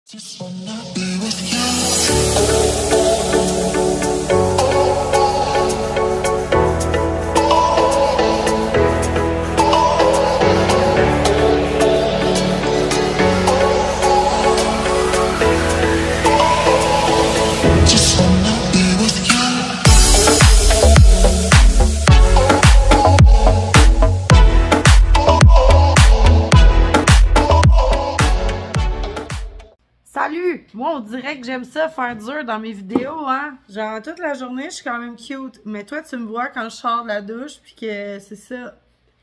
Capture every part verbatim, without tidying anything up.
Salut! Moi, on dirait que j'aime ça faire dur dans mes vidéos, hein? Genre, toute la journée, je suis quand même cute. Mais toi, tu me vois quand je sors de la douche, puis que c'est ça.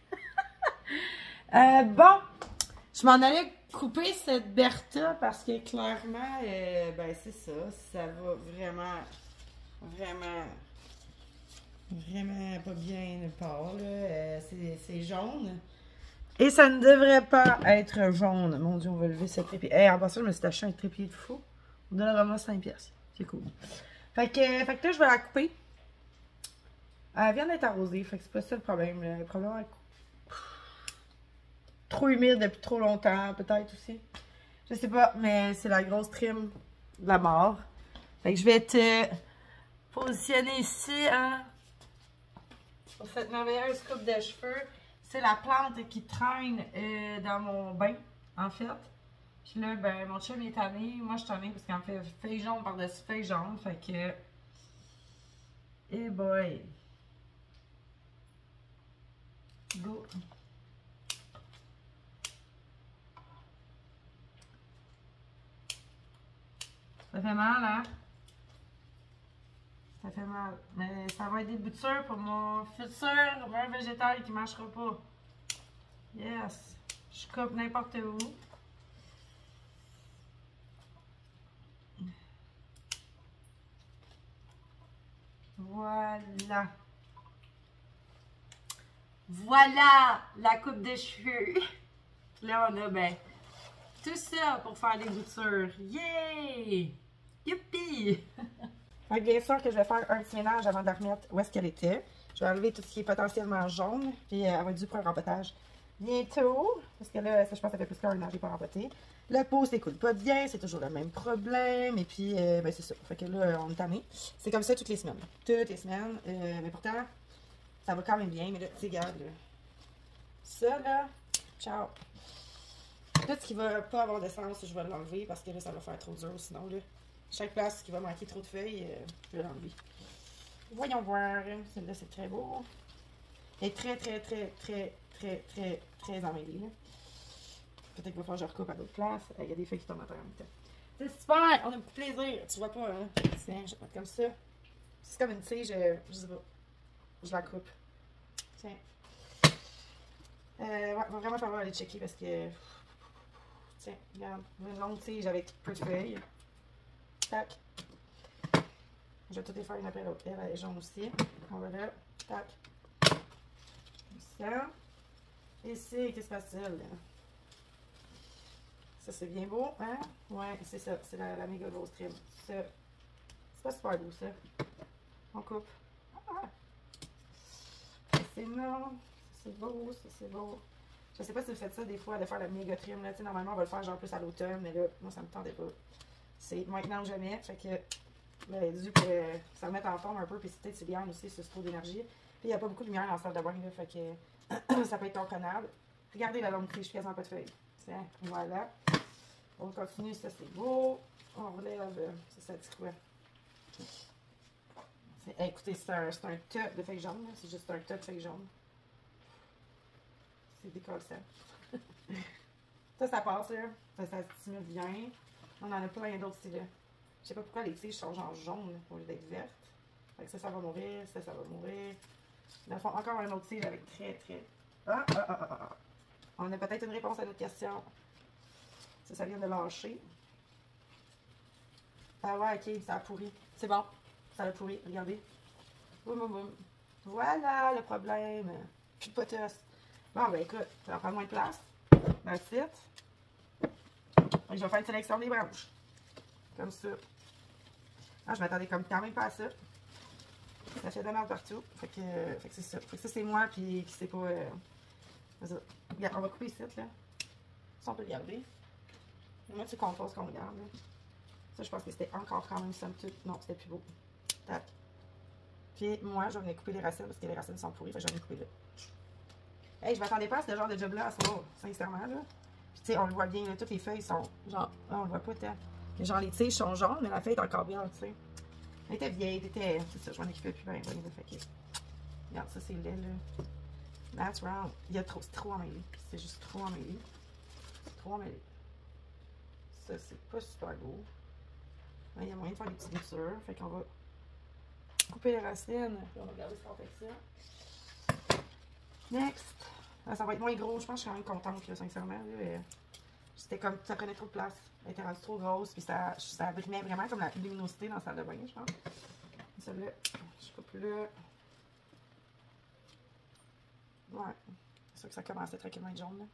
euh, bon, je m'en allais couper cette Bertha parce que clairement, euh, ben c'est ça. Ça va vraiment, vraiment, vraiment pas bien nulle part, là. Euh, c'est jaune. Et ça ne devrait pas être jaune. Mon Dieu, on va lever ce trépied. Hey, en passant, je me suis acheté un trépied de fou. On donne vraiment cinq pièces. C'est cool. Fait que, fait que là, je vais la couper. Elle vient d'être arrosée. Fait que c'est pas ça le problème. Le problème, elle... trop humide depuis trop longtemps, peut-être aussi. Je sais pas, mais c'est la grosse trim de la mort. Fait que je vais te positionner ici, hein, pour cette merveilleuse coupe de cheveux. C'est la plante qui traîne euh, dans mon bain, en fait. Puis là, ben, mon chum est tanné. Moi, je suis tannée parce qu'elle me fait feuille jaune par-dessus feuille jaune. Fait que... Eh boy! Go! Ça fait mal, hein? Ça fait mal. Mais ça va être des boutures pour mon futur un végétal qui ne marchera pas. Yes! Je coupe n'importe où. Voilà. Voilà la coupe de cheveux. Là, on a ben tout ça pour faire des boutures. Yay! Youpi! Donc, bien sûr que je vais faire un petit ménage avant de la remettre où est-ce qu'elle était. Je vais enlever tout ce qui est potentiellement jaune. Puis euh, elle va être due pour un rempotage bientôt. Parce que là, ça, je pense que ça fait plus qu'un an que je n'ai pas rempoté. La peau s'écoule pas bien, c'est toujours le même problème. Et puis, euh, ben c'est ça. Fait que là, on est tanné. C'est comme ça toutes les semaines. Toutes les semaines. Euh, mais pourtant, ça va quand même bien. Mais là, tu sais, regarde. Là. Ça, là, ciao. Tout ce qui va pas avoir de sens, je vais l'enlever parce que là, ça va faire trop dur. Sinon, là, chaque place qui va manquer trop de feuilles, euh, je vais l'enlever. Voyons voir. Celle-là, c'est très beau. Elle est très, très, très, très, très, très, très emmêlée. Peut-être qu'il va falloir que je recoupe à d'autres places. Il y a des feuilles qui tombent à terre en même temps. C'est super! On a beaucoup de plaisir. Tu vois pas, hein? Tiens, je vais mettre comme ça. C'est comme une tige, je sais pas. Je la coupe. Tiens. Euh, ouais, va vraiment falloir aller checker parce que... Tiens, regarde. Une longue tige avec peu de feuilles. Tac. Je vais tout les faire une après l'autre. Elle est jaune aussi. On va là. Tac. Ça. Ici, qu'est-ce qui se passe-t-il? Ça, c'est bien beau, hein? Ouais, c'est ça. C'est la, la méga grosse trim. Ça. C'est pas super beau, ça. On coupe. Ah! C'est non. C'est beau, ça, c'est beau. Je sais pas si vous faites ça des fois, de faire la méga trim. Là. Normalement, on va le faire genre plus à l'automne, mais là, moi, ça me tentait pas. C'est maintenant ou jamais. Fait que, là, elle est due pour euh, se remettre en forme un peu, puis c'est peut-être bien aussi, c'est trop d'énergie. Puis il n'y a pas beaucoup de lumière dans la salle de bain, là, fait que ça peut être comprenable. Regardez la longue tige, quasiment pas de feuilles. Tiens, voilà. On continue, ça c'est beau. On relève, ça, ça dit quoi? Hey, écoutez, c'est un, un tas de feuilles jaunes, c'est juste un tas de feuilles jaunes. C'est décollé ça. Ça, ça passe, là. Ça, ça stimule bien. On en a plein d'autres styles. Je sais pas pourquoi les tiges sont genre jaunes au lieu d'être vertes. Fait que ça, ça va mourir. Ça, ça va mourir. Dans le fond, encore un autre tige avec très, très... Ah, ah, ah, ah, ah. On a peut-être une réponse à notre question. Ça, ça vient de lâcher. Ah ouais, ok, ça a pourri. C'est bon. Ça a pourri. Regardez. Boum, boum, boum. Voilà le problème. Plus de potasse. Bon, ben écoute, ça va prendre moins de place. That's it. Je vais faire une sélection des branches. Comme ça. Ah, je m'attendais comme quand même pas à ça. Ça fait de la merde partout. Fait que, fait que c'est ça. Fait que ça, c'est moi, puis qui sait pas... Euh, regarde, on va couper ici, là. Ça, on peut le garder. Moi, tu composes qu'on regarde. Là. Ça, je pense que c'était encore quand même somme toute. Non, c'était plus beau. Tac. Puis moi, je vais venir couper les racines parce que les racines sont pourries. Fait que je vais venir couper là. Hey, je m'attendais pas à ce genre de job-là à ce moment, sincèrement. Là. Puis tu sais, on le voit bien, là, toutes les feuilles sont genre. Là, on le voit pas tant. Mais genre, les tiges sont jaunes, mais la feuille est encore bien, tu sais. Elle était vieille, elle était. C'est ça, je m'en occupais plus bien. Fait que. Regarde, ça, c'est laid, là. That's wrong. Il y a trop. C'est trop emmêlé. C'est juste trop emmêlé. Trop emmêlé. Ça, c'est pas super beau. Là, il y a moyen de faire des petites boutures. Fait qu'on va couper les racines. Puis on va regarder ce qu'on fait avec ça. Next. Là, ça va être moins gros. Je pense que je suis quand même contente, là, sincèrement. C'était comme. Ça prenait trop de place. Elle était rendue trop grosse. Puis ça, ça brimait vraiment comme la luminosité dans la salle de bain, je pense. Celle-là, je coupe là. Ouais. C'est sûr que ça commençait tranquillement à être jaune, là.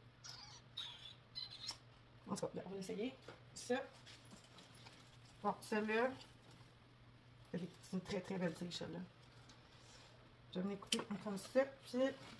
En tout cas, on va essayer. Ça. Bon, celle-là. C'est une très très belle tige, celle-là. Je vais venir couper comme ça, puis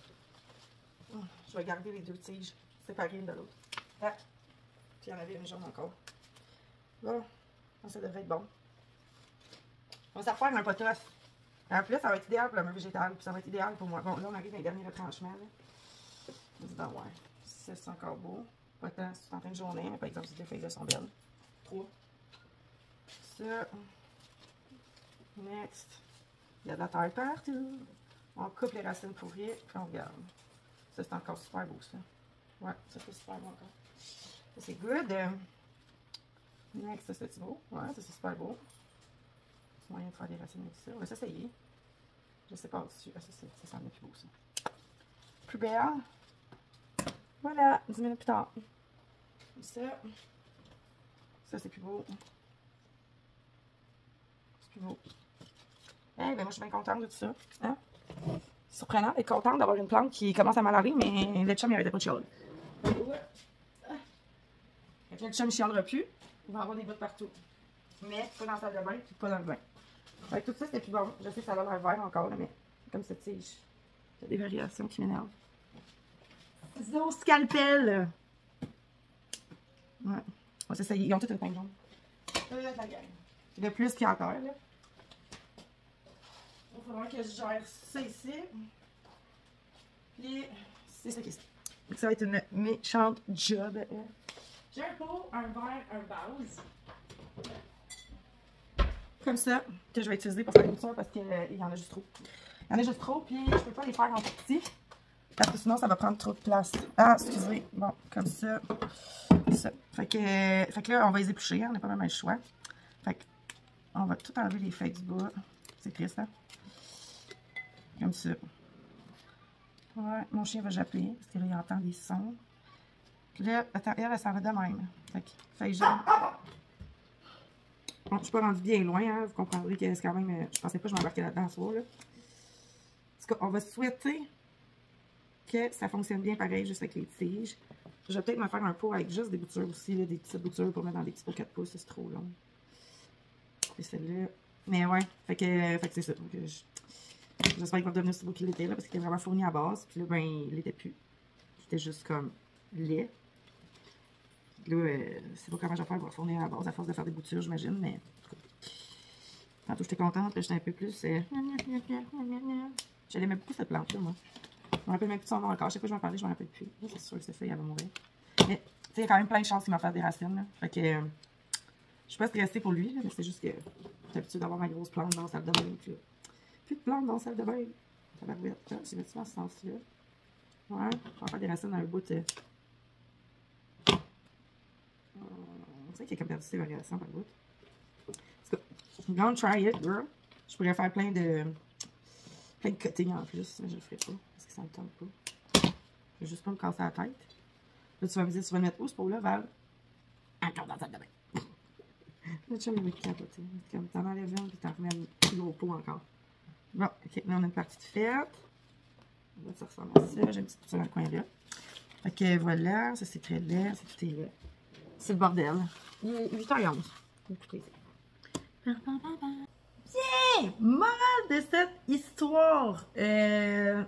je vais garder les deux tiges séparées l'une de l'autre. Ah. Puis il y en avait une jaune encore. Bon, ça devrait être bon. On va s'en faire un potof. En plus, ça va être idéal pour le meuble végétal, puis ça va être idéal pour moi. Bon, là, on arrive dans les derniers retranchements. Là. Bon, ouais, ça, c'est encore beau. Pas tant, c'est en fin de journée, mais par exemple, si les feuilles sont belles. Trois. Ça. Next. Il y a de la terre partout. On coupe les racines pourries, puis on regarde. Ça, c'est encore super beau, ça. Ouais, ça fait super beau encore. Ça, c'est good. Next, ça, c'est beau. Ouais, ça, c'est super beau. C'est moyen de faire des racines avec ça. On va s'essayer. Je sais pas au-dessus. Ah, ça, ça semble plus beau, ça. Plus belle. Voilà, dix minutes plus tard. Ça. Ça, c'est plus beau. C'est plus beau. Eh hey, ben moi, je suis bien contente de tout ça. Hein? C'est surprenant d'être contente d'avoir une plante qui commence à mal aller, mais le chum, il arrêtait pas de chialer. Fait que le chum ne chialera plus. Il va avoir des bouts partout. Mais pas dans la salle de bain, puis pas dans le bain. Fait que tout ça, c'était plus bon. Je sais que ça a l'air vert encore, là, mais comme cette tige. Il y a des variations qui m'énervent. Ciseaux, scalpel! Ouais. On c'est ça, ils ont tout une teinte jaune. Là, là, la gagne. De plus qu'il y a encore, là. Il va falloir que je gère ça ici. Puis, c'est ça qui est. Donc, ça va être une méchante job. J'ai un pot, un verre, un base. Comme ça, que je vais utiliser pour faire les boutures parce qu'il euh, y en a juste trop. Il y en a juste trop, puis je peux pas les faire en petits. Parce que sinon, ça va prendre trop de place. Ah, excusez. Bon, comme ça. Ça. Fait que, fait que là, on va les éplucher. Hein, on n'a pas même le choix. Fait que, on va tout enlever les feuilles du bas. C'est triste, hein? Comme ça. Ouais, mon chien va japper. Parce que là, il entend des sons. Puis là, attends, elle, elle s'en va de même. Fait que, feuille jaune. Bon, je suis pas rendue bien loin, hein. Vous comprendrez que c'est quand même. Je pensais pas que je m'embarquais là-dedans ce soir, là. En tout cas, on va souhaiter que ça fonctionne bien pareil, juste avec les tiges. Je vais peut-être me faire un pot avec juste des boutures aussi, là, des petites boutures pour mettre dans des petits pots quatre pouces, c'est trop long. Et celle-là. Mais ouais, fait que, fait que c'est ça. J'espère qu'il va devenir aussi beau qu'il était là, parce qu'il était vraiment fourni à base. Puis là, ben, il l'était plus. Il était juste comme lait. Là, euh, c'est pas comment je vais faire pour fournir à la base, à force de faire des boutures, j'imagine, mais en tout cas. Tantôt, j'étais contente, là, j'étais un peu plus. Euh... J'aimais beaucoup cette plante-là, moi. Je me rappelle même plus de son nom encore. Chaque fois que je m'en parlais, je me rappelle plus. C'est sûr que cette feuille, elle va mourir. Mais, tu sais, il y a quand même plein de chances qu'il m'en fasse des racines, là. Fait que, euh, je suis pas stressée pour lui, là, mais c'est juste que j'ai l'habitude d'avoir ma grosse plante dans la salle de bain. Puis, plus de plantes dans la salle de bain. Ça va être là. C'est dans ce sens-là. Ouais, on va faire des racines dans un bout. Euh... On sait qu'il y a comme perdu ses variations par bout. I'm gonna try it, girl. Je pourrais faire plein de plein de cutting en plus, mais je le ferai pas parce que ça me tente pas. Je vais juste pas me casser la tête. Là, tu vas me dire, tu vas le mettre où ce pot-là, Val? Encore dans la salle de bain. Le chum, il va capoter. Comme t'en enlèves une, puis t'en remets un plus gros pot encore. Bon, ok, là, on a une partie de faite. Là, ça ressemble à ça. J'ai une petite poussière dans le coin là. Fait que voilà, ça c'est très laid, c'est tout est là. C'est le bordel. Il est huit heures onze. Écoutez. Bien! Morale de cette histoire. Euh...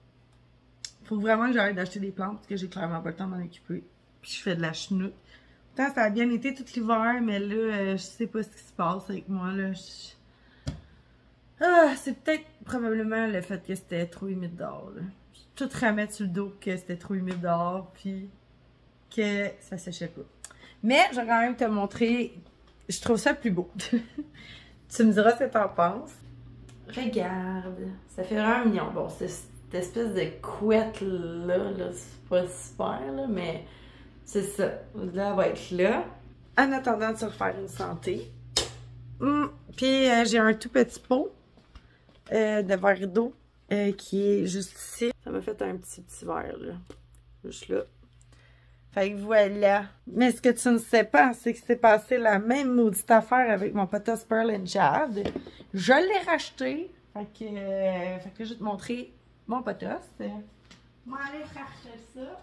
Faut vraiment que j'arrête d'acheter des plantes parce que j'ai clairement pas le temps de m'en occuper. Puis je fais de la chenoute Pourtant, ça a bien été tout l'hiver, mais là, euh, je sais pas ce qui se passe avec moi, là. Je... Ah, c'est peut-être probablement le fait que c'était trop humide dehors, là. Tout remettre sur le dos que c'était trop humide dehors, puis que ça séchait pas. Mais, je vais quand même te montrer, je trouve ça plus beau. Tu me diras ce que t'en penses. Regarde, ça fait vraiment mignon. Bon, c'est cette espèce de couette-là, là, c'est pas super, là, mais c'est ça. Là, elle va être là. En attendant de se refaire une santé. Hum, Puis, euh, j'ai un tout petit pot euh, de verre d'eau euh, qui est juste ici. Ça m'a fait un petit, petit verre, là. Juste là. Fait que voilà. Mais ce que tu ne sais pas, c'est que c'est passé la même maudite affaire avec mon potos Pearl and Jade. Je l'ai racheté. Fait que, euh, fait que je vais te montrer mon potos. Je vais aller racheter ça.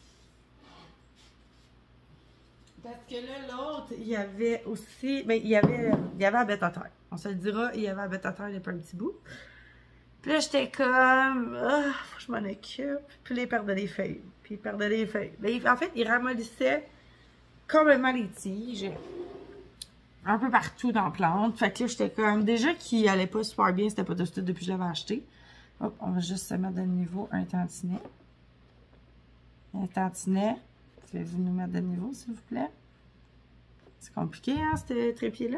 Parce que là, l'autre, il y avait aussi... Ben, il y avait, il y avait la bête à terre. On se le dira, il y avait la bête à terre depuis un petit bout. Puis là, j'étais comme... Oh, faut que je m'en occupe. Puis là, il perdait des feuilles. Puis il perdait des feuilles. Ben, en fait, il ramollissait complètement les tiges. Un peu partout dans la plante. Fait que là, j'étais comme... Déjà qu'il allait pas super bien, c'était pas de tout depuis que je l'avais acheté. Hop, on va juste se mettre de niveau un tantinet. Un tantinet. Pouvez-vous nous mettre de niveau, s'il vous plaît? C'est compliqué, hein, ce trépied-là?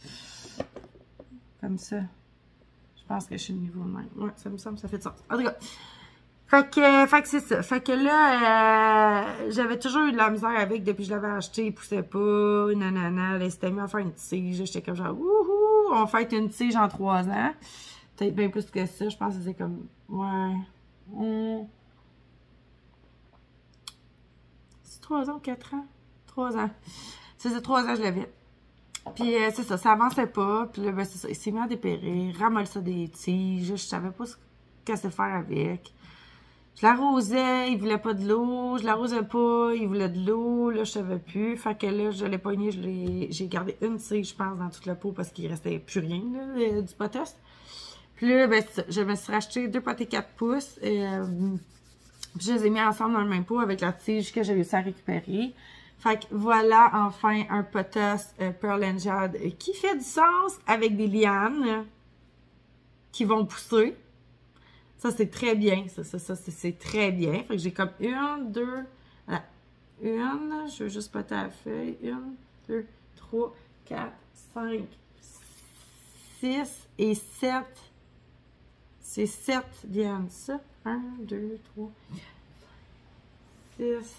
Comme ça. Je pense que je suis au niveau de même. Ouais, ça me semble, ça fait de sens. En tout cas. Fait que, fait que c'est ça. Fait que là, euh, j'avais toujours eu de la misère avec depuis que je l'avais acheté. Il poussait pas, nanana. Là, c'était mis à faire une tige. J'étais comme genre, wouhou, on fait une tige en trois ans. Peut-être bien plus que ça. Je pense que c'était comme, ouais. Hum. C'est trois ans ou quatre ans? Trois ans. C'est ça, trois ans, je l'avais. Puis euh, c'est ça, ça avançait pas. Puis là, ben c'est ça, il s'est mis à dépérir, ramolle ça des tiges. Je savais pas ce qu'elle se faire avec. Je l'arrosais, il voulait pas de l'eau. Je l'arrosais pas, il voulait de l'eau. Là, je savais plus. Fait que là, je l'ai pogné, je l'ai. J'ai gardé une tige, je pense, dans toute la peau parce qu'il restait plus rien là, du potos. Puis là, ben c'est ça, je me suis racheté deux potées quatre pouces. Et, euh, puis je les ai mis ensemble dans le même pot avec la tige que j'ai réussi à récupérer. Fait que voilà enfin un potos euh, Pearl and Jade euh, qui fait du sens avec des lianes euh, qui vont pousser. Ça, c'est très bien. Ça, ça, ça, c'est très bien. Fait que j'ai comme une, deux, voilà. Une, je veux juste poter la feuille. Une, deux, trois, quatre, cinq, six et sept. C'est sept lianes, ça. Un, deux, trois, six,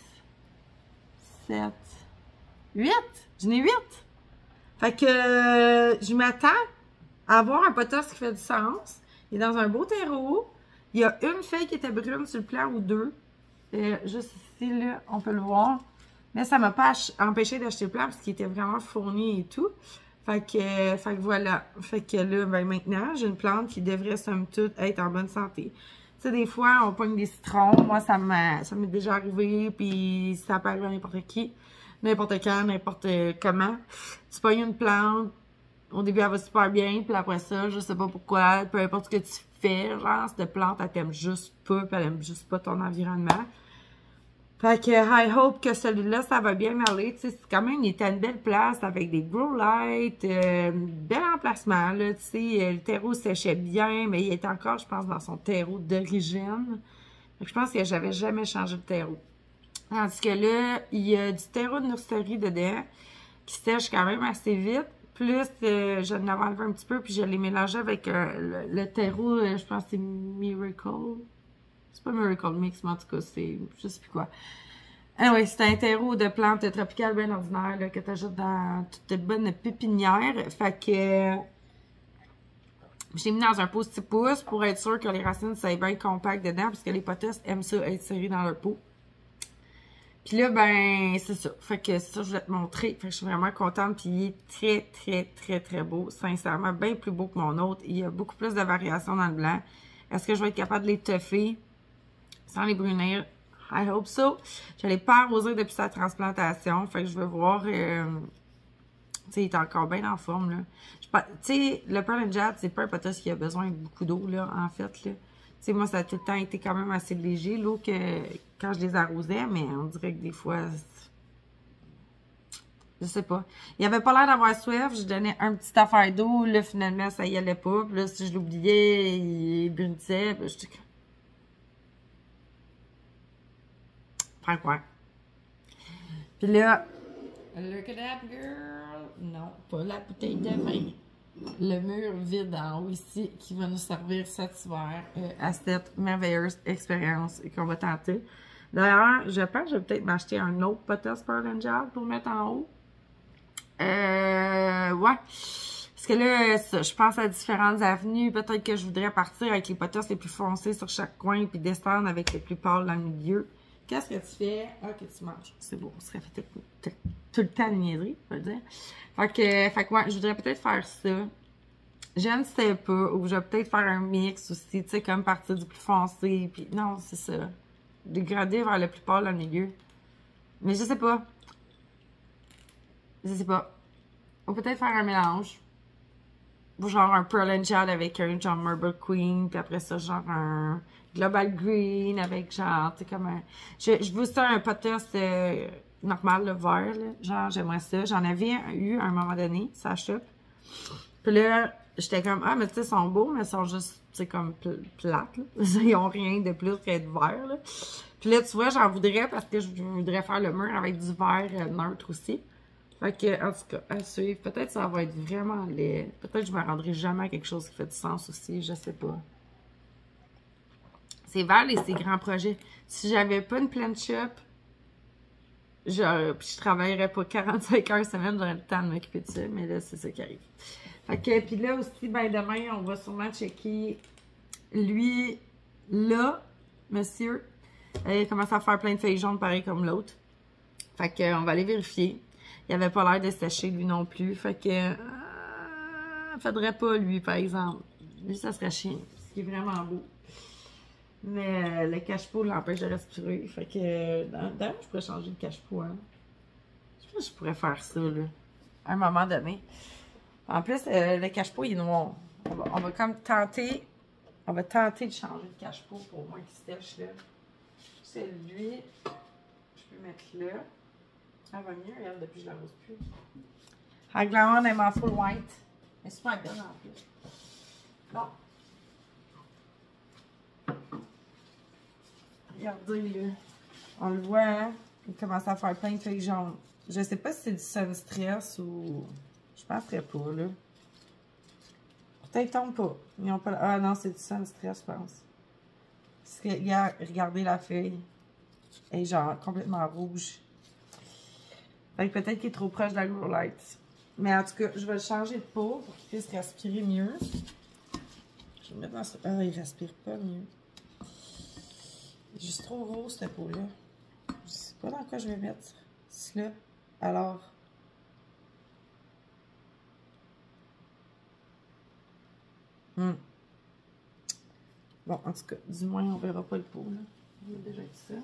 sept, huit. J'en ai huit. Fait que euh, je m'attends à avoir un potos qui fait du sens. Il est dans un beau terreau. Il y a une feuille qui était brune sur le plan ou deux. Euh, juste ici, là, on peut le voir. Mais ça m'a pas empêché d'acheter le plan parce qu'il était vraiment fourni et tout. Fait que, euh, fait que voilà. Fait que là, ben maintenant, j'ai une plante qui devrait, somme toute, être en bonne santé. Tu sais, des fois, on pogne des citrons. Moi, ça m'est déjà arrivé, puis ça peut arriver à n'importe qui. N'importe quand, n'importe comment. Tu pognes une plante, au début, elle va super bien, puis après ça, je sais pas pourquoi, peu importe ce que tu fais, genre, cette plante, elle t'aime juste pas, puis elle aime juste pas ton environnement. Fait que, I hope que celui-là, ça va bien aller. Tu sais, c'est quand même, il était à une belle place avec des grow lights, euh, bel emplacement, là, tu sais, le terreau séchait bien, mais il était encore, je pense, dans son terreau d'origine. Fait que je pense que j'avais jamais changé de terreau. Tandis que là, il y a du terreau de nurserie dedans, qui sèche quand même assez vite. Plus, euh, je l'avais enlevé un petit peu, puis je l'ai mélangé avec euh, le, le terreau, euh, je pense que c'est Miracle. C'est pas Miracle Mix, mais en tout cas, c'est je sais plus quoi. Ah oui, c'est un terreau de plantes tropicales bien ordinaires là, que tu ajoutes dans toutes tes bonnes pépinières. Fait que je l'ai mis dans un pot six pouces pour être sûr que les racines soient bien compactes dedans, parce que les potos aiment ça être serrés dans leur pot. Puis là, ben, c'est ça. Fait que ça, je vais te montrer. Fait que je suis vraiment contente. Puis il est très, très, très, très beau. Sincèrement, bien plus beau que mon autre. Il y a beaucoup plus de variations dans le blanc. Est-ce que je vais être capable de les tuffer sans les brunir? I hope so. Je l'ai pas arrosé depuis sa transplantation. Fait que je veux voir... Euh, tu sais, il est encore bien en forme, là. Tu sais, le Pearl and Jade, c'est pas un potos qui a besoin de beaucoup d'eau, là, en fait, là. Tu sais, moi, ça a tout le temps été quand même assez léger, l'eau, que quand je les arrosais, mais on dirait que des fois, Je sais pas. Il avait pas l'air d'avoir soif. Je donnais un petit affaire d'eau. Là, finalement, ça y allait pas. Puis là, si je l'oubliais, il brunissait. Puis j'étais comme... Prends quoi? Puis là... Look at that girl! Non, pas la bouteille de vin. Le mur vide en haut ici qui va nous servir cet hiver euh, à cette merveilleuse expérience qu'on va tenter. D'ailleurs, je pense que je vais peut-être m'acheter un autre Potos Pearl and Gel pour mettre en haut. Euh, ouais. Parce que là, ça, je pense à différentes avenues. Peut-être que je voudrais partir avec les Potos les plus foncés sur chaque coin puis descendre avec les plus pâles dans le milieu. Qu'est-ce que tu fais? Ah, que tu manges. C'est beau. On serait fait tout, tout, tout le temps de niaiserie, on va dire. Fait que, fait que ouais, je voudrais peut-être faire ça. Je ne sais pas. Ou je vais peut-être faire un mix aussi, tu sais, comme partir du plus foncé. Puis non, c'est ça. Dégrader vers le plus pâle dans le milieu. Mais je sais pas. Je sais pas. Ou peut-être faire un mélange. Ou genre un Pearl and Gel avec un genre Marble Queen. Puis après ça, genre un Global Green avec genre, tu sais, comme un... Je, je veux ça un Potos euh, normal, le vert, là. Genre, j'aimerais ça. J'en avais eu à un moment donné, ça chope. Puis là, j'étais comme, ah, mais tu sais, ils sont beaux, mais ils sont juste, tu sais, comme pl plates, là. Ils ont rien de plus qu'être vert, là. Puis là, tu vois, j'en voudrais parce que je voudrais faire le mur avec du vert euh, neutre aussi. Fait que, en tout cas, à suivre. Peut-être que ça va être vraiment laid. Peut-être que je me rendrai jamais à quelque chose qui fait du sens aussi, je sais pas. C'est vers les ces grands projets. Si j'avais pas une pleine shop, je, je travaillerais pas quarante-cinq heures semaine, j'aurais le temps de m'occuper de ça, mais là, c'est ça qui arrive. Fait que, puis là aussi, ben demain, on va sûrement checker lui, là, monsieur, il commence à faire plein de feuilles jaunes pareil comme l'autre. Fait que, on va aller vérifier. Il avait pas l'air de sécher, lui non plus. Fait que, euh, faudrait pas, lui, par exemple. Lui, ça serait chiant, parce qu'il est vraiment beau. Mais euh, le cache-pot l'empêche de respirer. Fait que, d'ailleurs, je pourrais changer de cache-pot, hein. Je pense que je pourrais faire ça, là, à un moment donné. En plus, euh, le cache-pot, il est noir. On va, on va comme tenter, on va tenter de changer de cache-pot pour au moins qu'il sèche, là. C'est lui, je peux mettre là. Elle va mieux, elle, depuis que je la rose plus. La glamour, elle est en full white. Elle est super belle, en plus. Bon. Regardez, là. On le voit, hein? Il commence à faire plein de feuilles jaunes. Je sais pas si c'est du sun stress ou... Je penserais pas, là. Peut-être tombe pas. Ils ont pas... Ah non, c'est du sun stress, je pense. Parce que, regarde, regardez la feuille. Elle est genre complètement rouge. Fait que peut-être qu'il est trop proche de la Grow Light. Mais en tout cas, je vais le changer de peau pour qu'il puisse respirer mieux. Je vais le mettre dans ce... Ah, il respire pas mieux. Juste trop rose, cette peau-là. Je sais pas dans quoi je vais mettre cela. Alors... Hmm. Bon, en tout cas, du moins, on verra pas le pot, là. J'ai déjà dit ça.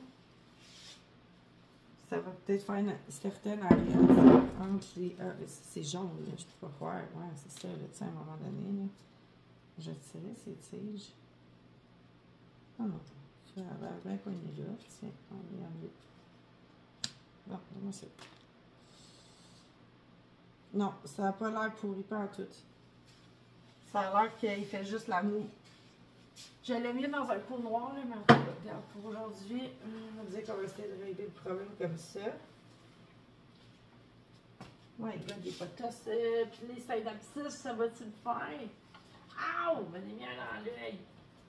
Ça va peut-être faire une certaine alliance entre les... Ah, c'est jaune, là. Je peux pas voir. Ouais, c'est ça, là, tu sais, à un moment donné, là. Je tirais ces tiges. Ah non. Ça a l'air bien pogné là. Tiens, on va y enlever. Bon, donne-moi ça. Non, ça n'a pas l'air pourri pas en tout. Ça a l'air qu'il fait juste la moue. Je l'ai mis dans un pot noir, là, mais en tout cas, regarde, pour aujourd'hui, on va dire qu'on va essayer de régler le problème comme ça. Ouais, il y a des potos, euh, puis les synapses, ça va-tu le faire? Aouh! On m'a mis un dans l'œil.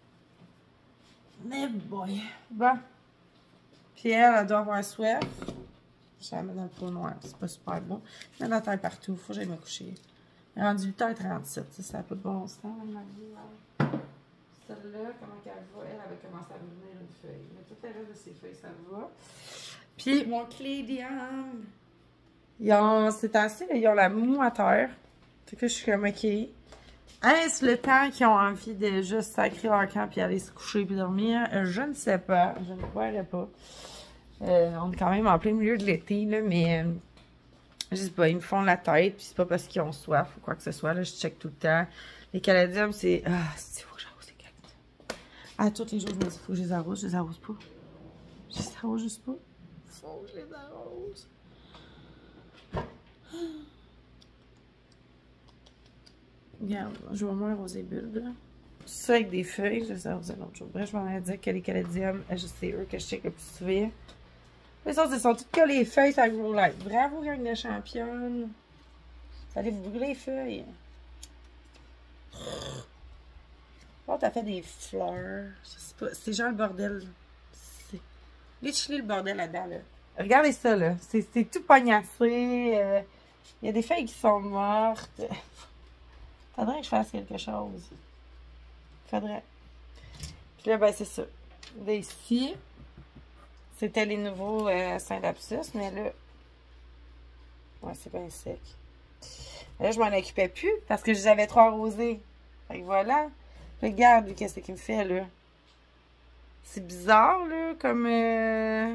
Mais boy! Bon. Puis elle, elle doit avoir soif. Je la mets dans le pot noir, c'est pas super bon. Je mets la terre partout, faut que j'aille me coucher. Elle est rendue huit heures trente-sept, ça n'a pas de bon sens, même celle-là, comment qu'elle va? Elle avait commencé à revenir une feuille. Mais tout le reste de ses feuilles, ça va. Puis, mon clédium. Ils ont, c'est assez, ils ont la moue à terre. Fait que je suis comme, ok. Est-ce le temps qu'ils ont envie de juste sacrer leur camp puis aller se coucher puis dormir? Je ne sais pas. Je ne croirais pas. Euh, on est quand même en plein milieu de l'été, là, mais euh, je sais pas, ils me font la tête, puis c'est pas parce qu'ils ont soif ou quoi que ce soit, là, je check tout le temps. Les caladiums, c'est... Ah, c'est faut que j'arrose les caladiums. Ah, tous les jours, je me dis, faut que je les arrose, je les arrose pas. Je les arrose juste pas. Faut que je les arrose. Regarde, je vais moins arroser bulbe, là. Ça avec des feuilles, je sais arroser l'autre chose. Bref, je m'en ai dit que les caladiums, c'est eux que je check le plus souvent. Les autres, ils sont toutes que les feuilles, ça grow light. Bravo, gang de championne. Vous allez vous brûler les feuilles. Oh, t'as fait des fleurs. Je sais pas. C'est genre le bordel. Literally le bordel là-dedans, là. Regardez ça, là. C'est tout pognassé. Euh, il y a des feuilles qui sont mortes. Faudrait que je fasse quelque chose. Faudrait. Puis là, ben, c'est ça. Là, ici, c'était les nouveaux euh, Saint-Lapsus, mais là, ouais, c'est bien sec. Là, je m'en occupais plus parce que j'avais trop arrosé. Fait que voilà. Regarde, qu'est-ce qu'il me fait, là. C'est bizarre, là, comme... Euh...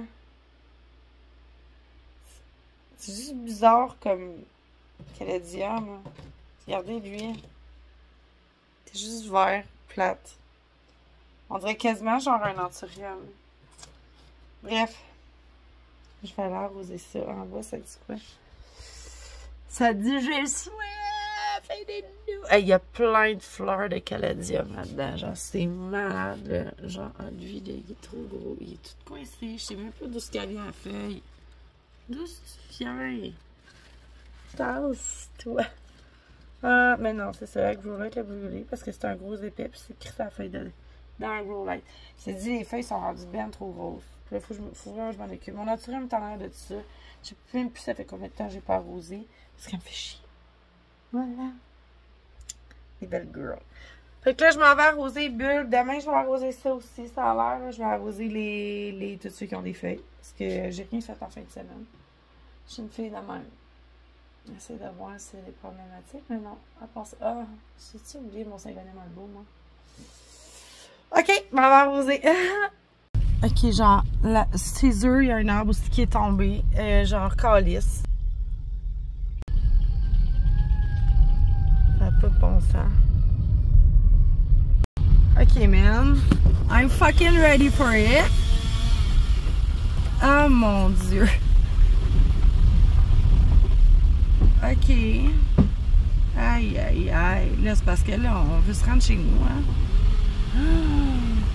C'est juste bizarre, comme... Caladium, là. Regardez, lui. C'est juste vert, plate. On dirait quasiment genre un anthurium. Bref. Je vais aller arroser ça. En bas, ça dit quoi? Ça dit j'ai soif! Il y a plein de fleurs de caladium là-dedans. Genre, c'est malade, là. Genre, lui, là, il est trop gros. Il est tout coincé. Je sais même pas d'où ce qu'il vient la feuille. D'où tu viens? Tasse-toi. Ah, mais non, c'est ça. La grow light l'a brûlé parce que c'est un gros épais. Puis c'est écrit sa feuille de, dans un grow light. C'est dit, les feuilles sont rendues bien trop grosses. Puis là, faut, faut vraiment que je m'en occupe. Mon nature me t'en l'air de ça. Je sais même plus ça fait combien de temps j'ai pas arrosé. Parce qu'elle me fait chier. Voilà. Les belles girls. Fait que là, je m'en vais arroser bulbe. Demain, je vais arroser ça aussi. Ça a l'air. Je vais arroser les, les, tous ceux qui ont des feuilles. Parce que j'ai rien fait en fin de semaine. Je suis une fille de même. J'essaie de voir si c'est des problématiques. Mais non. À part ça. Ah, j'ai-tu oublié mon Saint-Gonin Malbeau, moi? Ok, je m'en vais arroser. Ok, genre, la César, il y a un arbre aussi qui est tombé. Euh, genre, calice. Ça n'a pas de bon sens. Ok, man. I'm fucking ready for it. Oh mon Dieu. Ok. Aïe, aïe, aïe. Là, c'est parce que là, on veut se rendre chez nous, hein. Ah.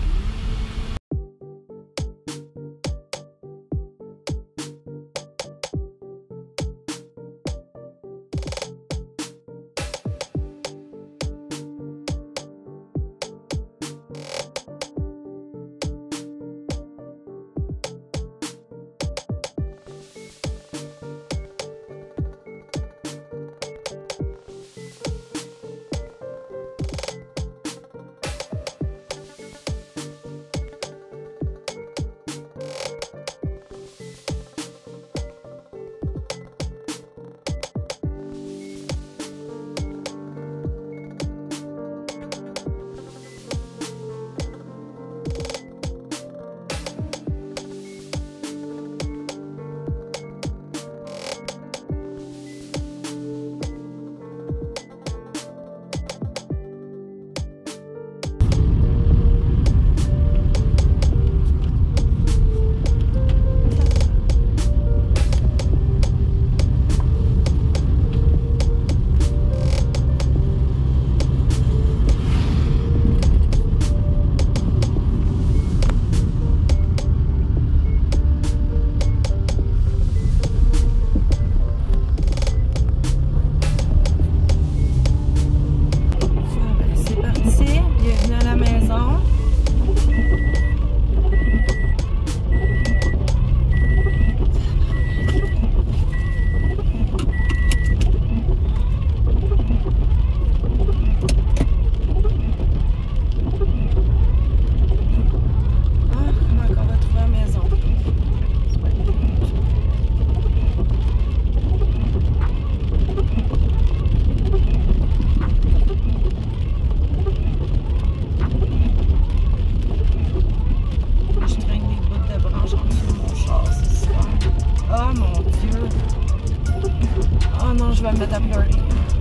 Je vais me mettre à pleurer.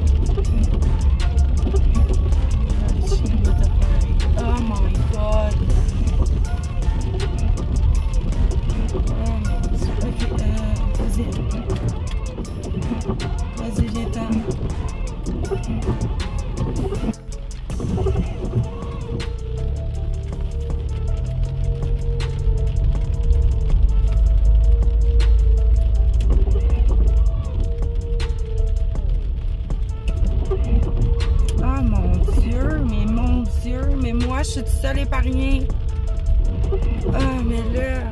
Oh my god. Oh mon Dieu. Ok, euh, vas-y. Vas-y, viens-t'en. Oh mon Dieu, mais mon Dieu, mais moi je suis toute seule épargnée. Ah, mais là.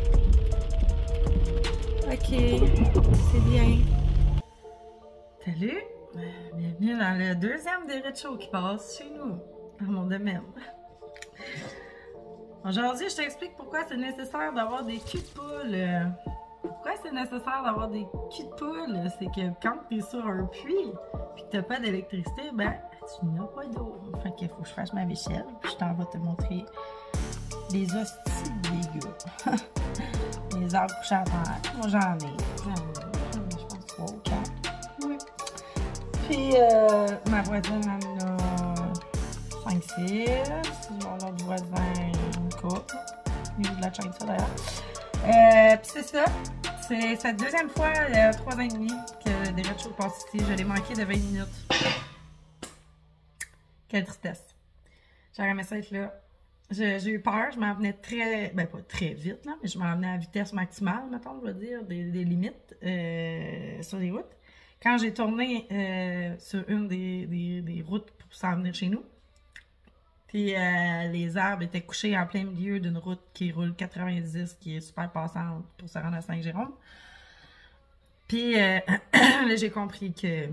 Ok, c'est bien. Salut, bienvenue dans le deuxième des rituels qui passe chez nous, dans mon domaine. Aujourd'hui, je t'explique pourquoi c'est nécessaire d'avoir des culs de poule. Pourquoi c'est nécessaire d'avoir des culs de poule? C'est que quand tu es sur un puits et que tu n'as pas d'électricité, ben tu n'as pas d'eau. Fait qu'il faut que je fasse ma vaisselle, puis je t'en vais te montrer les hosties de dégâts. Les arbres couchés à terre. Moi, j'en ai. J'en ai, je pense, trois ou quatre. Oui. Puis, euh, ma voisine, elle en a cinq six. Mon autre voisin, une couple. Il y a de la chaîne, ça, d'ailleurs. Euh, puis c'est ça. C'est cette deuxième fois, il y a trois ans et demi, que des rituels passent ici. Je l'ai manqué de vingt minutes. Quelle tristesse. J'aurais aimé ça être là. J'ai eu peur, je m'en venais très, ben pas très vite, là, mais je m'en venais à vitesse maximale, mettons, je veux dire, des, des limites euh, sur les routes. Quand j'ai tourné euh, sur une des, des, des routes pour s'en venir chez nous, puis euh, les arbres étaient couchés en plein milieu d'une route qui roule quatre-vingt-dix, qui est super passante pour se rendre à Saint-Jérôme. Puis euh, là, j'ai compris que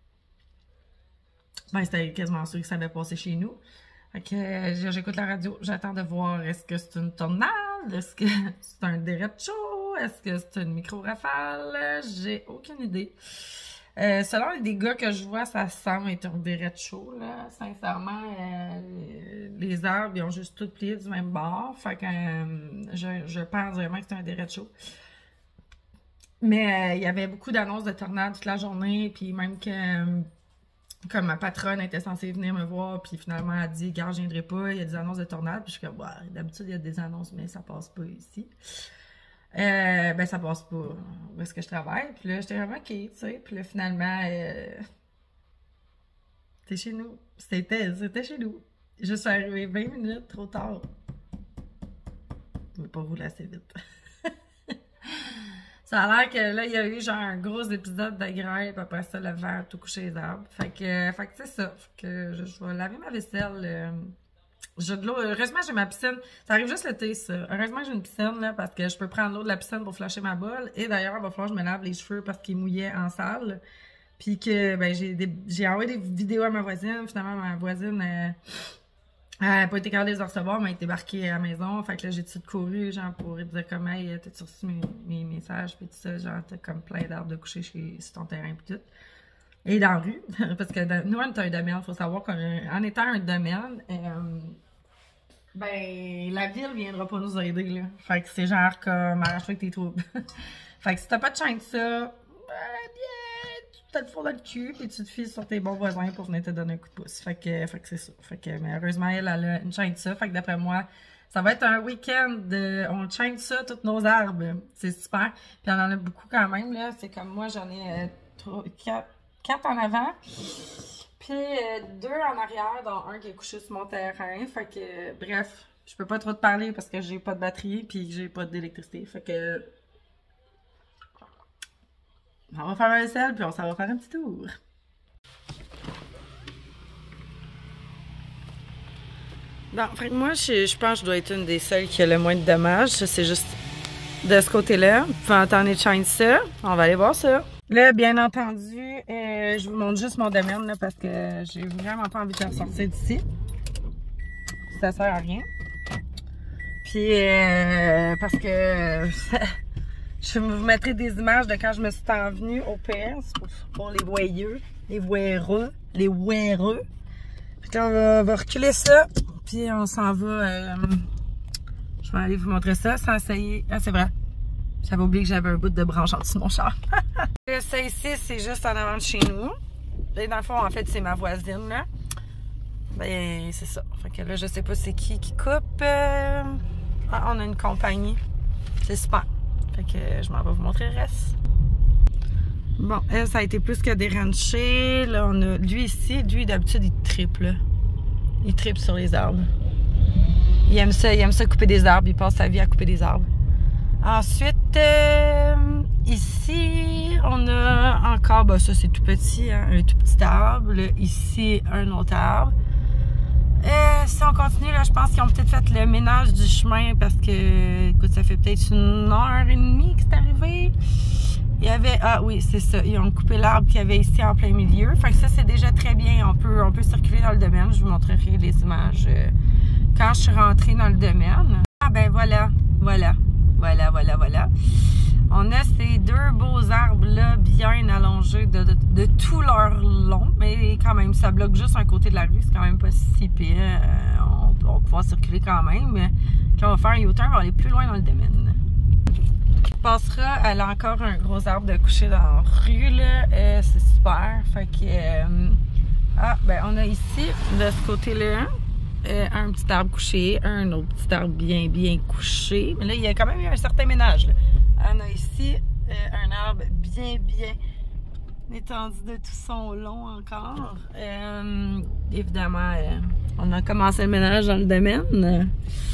ben, c'était quasiment sûr que ça avait passé chez nous. Fait que j'écoute la radio, j'attends de voir est-ce que c'est une tornade, est-ce que c'est un derecho, est-ce que c'est une micro-rafale, j'ai aucune idée. Euh, selon les dégâts que je vois, ça semble être un derecho, là. Sincèrement, euh, les arbres, ils ont juste tout plié du même bord, fait que euh, je, je pense vraiment que c'est un derecho. Mais euh, il y avait beaucoup d'annonces de tornades toute la journée, puis même que... Euh, comme ma patronne était censée venir me voir, puis finalement elle a dit, gars, je viendrai pas, il y a des annonces de tornades, puis je suis comme, ouais, d'habitude il y a des annonces, mais ça passe pas ici. Euh, ben ça passe pas où est-ce que je travaille, puis là j'étais vraiment ok, tu sais, puis là finalement, euh, c'était chez nous, c'était, c'était chez nous. Je suis arrivée vingt minutes trop tard. Je vais pas rouler assez vite. Ça a l'air que là, il y a eu genre un gros épisode de grêle, puis après ça, le vent tout couché les arbres. Fait que, fait que c'est ça. Fait que je, je vais laver ma vaisselle. Euh, j'ai de l'eau. Heureusement, j'ai ma piscine. Ça arrive juste l'été, ça. Heureusement, j'ai une piscine, là, parce que je peux prendre l'eau de la piscine pour flasher ma bolle. Et d'ailleurs, il va falloir que je me lave les cheveux parce qu'ils mouillaient en salle. Puis que, ben, j'ai envoyé des vidéos à ma voisine. Finalement, ma voisine, euh, elle n'a pas été capable de les recevoir, mais elle est débarquée à la maison. Fait que là, j'ai tout de couru, genre, pour dire comme, hey, t'as-tu reçu mes, mes messages, puis tout ça, genre, t'as comme plein d'arbres de coucher chez, sur ton terrain, puis tout. Et dans la rue, parce que dans, nous, on est un domaine, il faut savoir qu'en étant un domaine, euh, ben, la ville viendra pas nous aider, là. Fait que c'est genre comme, arrache-toi avec tes troubles. Fait que si t'as pas de chaîne de ça, ben, bien, tu te fous dans le cul, puis tu te files sur tes bons voisins pour venir te donner un coup de pouce. Fait que, fait que c'est ça. Fait que, mais heureusement, elle, elle a une chaîne de ça. Fait que d'après moi, ça va être un week-end de, on chaîne ça, tous nos arbres. C'est super. Puis on en a beaucoup quand même, là. C'est comme moi, j'en ai euh, trois, quatre, quatre en avant. Puis euh, deux en arrière, dont un qui est couché sur mon terrain. Fait que, euh, bref, je peux pas trop te parler parce que j'ai pas de batterie puis j'ai pas d'électricité. Fait que, on va faire un vaisselle puis on s'en va faire un petit tour. Bon, fait que moi, je, je pense que je dois être une des seules qui a le moins de dommages. C'est juste de ce côté-là. Vous pouvez entendre les chaînes ça. On va aller voir ça. Là, bien entendu, euh, je vous montre juste mon domaine là, parce que j'ai vraiment pas envie de ressortir d'ici. Ça sert à rien. Puis, euh, parce que je vous mettrai des images de quand je me suis envenue au P S pour, pour les voyeux, les voireux, les voireux. Puis là, on va, on va reculer ça. Puis on s'en va. Euh, je vais aller vous montrer ça sans essayer. Ah, c'est vrai. J'avais oublié que j'avais un bout de branche en dessous de mon char. Ça ici, c'est juste en avant de chez nous. Et dans le fond, en fait, c'est ma voisine, là. Ben, c'est ça. Fait que là, je sais pas c'est qui qui coupe. Euh... Ah, on a une compagnie. C'est super. Fait que je m'en vais vous montrer le reste. Bon, elle, ça a été plus que déranché. Là, on a lui ici. Lui, d'habitude, il tripe, là. Il tripe sur les arbres. Il aime ça, il aime ça couper des arbres. Il passe sa vie à couper des arbres. Ensuite, euh, ici, on a encore, ben ça c'est tout petit, hein, un tout petit arbre. Là, ici, un autre arbre. Euh, si on continue, là, je pense qu'ils ont peut-être fait le ménage du chemin parce que, écoute, ça fait peut-être une heure et demie que c'est arrivé. Il y avait, ah oui, c'est ça, ils ont coupé l'arbre qu'il y avait ici en plein milieu. Fait que ça, c'est déjà très bien. On peut, on peut circuler dans le domaine. Je vous montrerai les images euh, quand je suis rentrée dans le domaine. Ah ben voilà, voilà, voilà, voilà, voilà. On a ces deux beaux arbres-là bien allongés de, de, de tout leur long, mais quand même, ça bloque juste un côté de la rue, c'est quand même pas si pire. Euh, on, on va pouvoir circuler quand même. Puis on va faire un U-turn, on va aller plus loin dans le domaine. On passera, elle a encore un gros arbre de coucher dans la rue, là. Euh, c'est super. Fait que, euh, ah, ben on a ici, de ce côté-là, euh, un petit arbre couché, un autre petit arbre bien, bien couché. Mais là, il y a quand même eu un certain ménage, là. On a ici euh, un arbre bien, bien étendu de tout son long encore. Euh, évidemment, euh, on a commencé le ménage dans le domaine.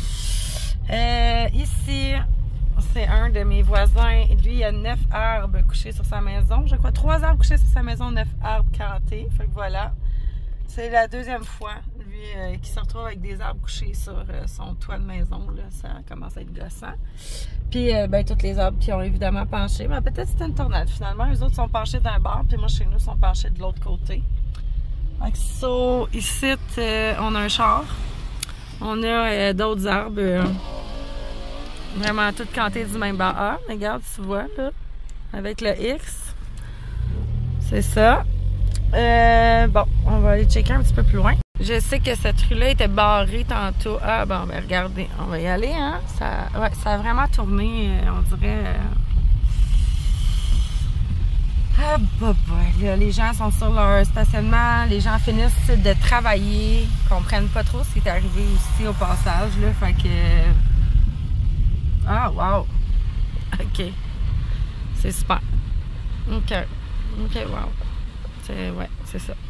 Euh, ici, c'est un de mes voisins. Lui, il a neuf arbres couchés sur sa maison. Je crois trois arbres couchés sur sa maison, neuf arbres cantés. Fait que voilà. C'est la deuxième fois, lui, euh, qui se retrouve avec des arbres couchés sur euh, son toit de maison. Là. Ça commence à être gossant. Puis, euh, ben, tous les arbres qui ont évidemment penché. Mais peut-être c'était une tornade finalement. Les autres sont penchés d'un bord, puis moi, chez nous, sont penchés de l'autre côté. Donc, so, ici, euh, on a un char. On a euh, d'autres arbres. Euh, vraiment toutes cantées du même bord. Ah, regarde, tu vois, là, avec le X. C'est ça. Euh, bon, on va aller checker un petit peu plus loin. Je sais que cette rue-là était barrée tantôt. Ah bon, ben regardez, on va y aller, hein. Ça, ouais, ça a vraiment tourné, on dirait. Euh... Ah bah bah, là, les gens sont sur leur stationnement, les gens finissent de travailler, comprennent pas trop ce qui est arrivé ici au passage, là, fait que... Ah, wow! OK. C'est super. OK. OK, wow. C'est, ouais, c'est ça.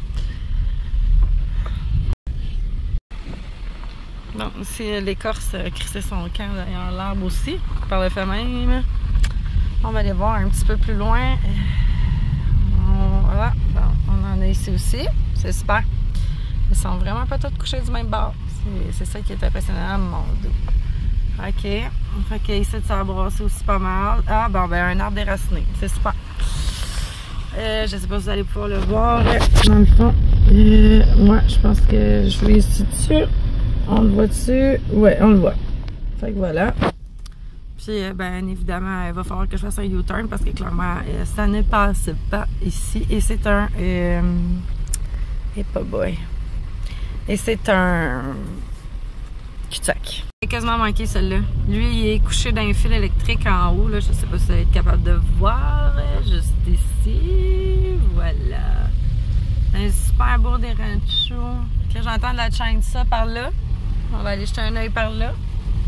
Bon, ici, l'écorce a crissé son camp derrière l'arbre aussi, par le fait même. On va aller voir un petit peu plus loin. On, voilà, bon, on en a ici aussi. C'est super. Ils sont vraiment pas tous couchés du même bord. C'est ça qui est impressionnant, mon Dieu. OK. Fait que ici, ça a brassé aussi pas mal. Ah, bon, ben, un arbre déraciné. C'est super. Euh, je sais pas si vous allez pouvoir le voir. Dans le fond, euh, moi, je pense que je vais ici dessus. On le voit dessus? Ouais, on le voit. Fait que voilà. Puis, euh, ben, évidemment, il va falloir que je fasse un U-turn parce que clairement, euh, ça ne passe pas ici. Et c'est un. Euh, et pas boy. Et c'est un. Cul-de-sac. J'ai quasiment manqué celle-là. Lui, il est couché dans un fil électrique en haut. Là. Je sais pas si vous allez être capable de voir. Juste ici. Voilà. Un super beau des ranchos. Là, j'entends de la chaîne ça par là. On va aller jeter un œil par là.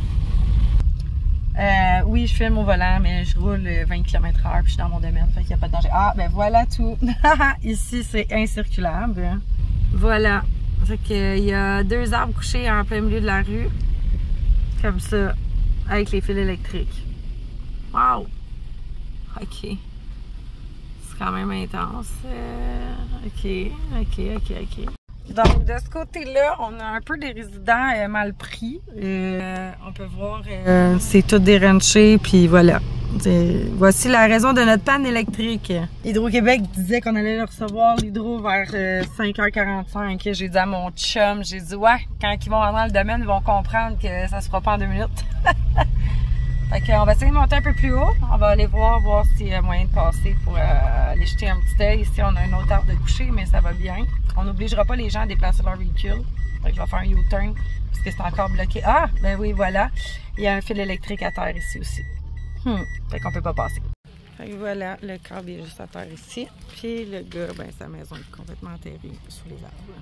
Euh, oui, je filme au volant, mais je roule vingt kilomètres heure puis je suis dans mon domaine. Fait qu'il n'y a pas de danger. Ah, ben voilà tout. Ici, c'est incirculable. Voilà. Fait qu'il y a deux arbres couchés en plein milieu de la rue. Comme ça. Avec les fils électriques. Wow! OK. C'est quand même intense. Euh, OK, OK, OK, OK. Donc, de ce côté-là, on a un peu des résidents euh, mal pris. Euh, on peut voir, euh, c'est tout déranché, puis voilà. Voici la raison de notre panne électrique. Hydro-Québec disait qu'on allait le recevoir, l'hydro, vers euh, cinq heures quarante-cinq. J'ai dit à mon chum, j'ai dit, ouais, quand ils vont rentrer dans le domaine, ils vont comprendre que ça se fera pas en deux minutes. Fait qu'on va essayer de monter un peu plus haut. On va aller voir, voir s'il y a moyen de passer pour euh, aller jeter un petit œil. Ici, on a un autre arbre de coucher, mais ça va bien. On n'obligera pas les gens à déplacer leur véhicule. Fait que je vais faire un U-turn, parce que c'est encore bloqué. Ah, ben oui, voilà. Il y a un fil électrique à terre ici aussi. Hmm. Fait qu'on peut pas passer. Fait que voilà, le câble est juste à terre ici. Puis le gars, ben sa maison est complètement enterrée sous les arbres.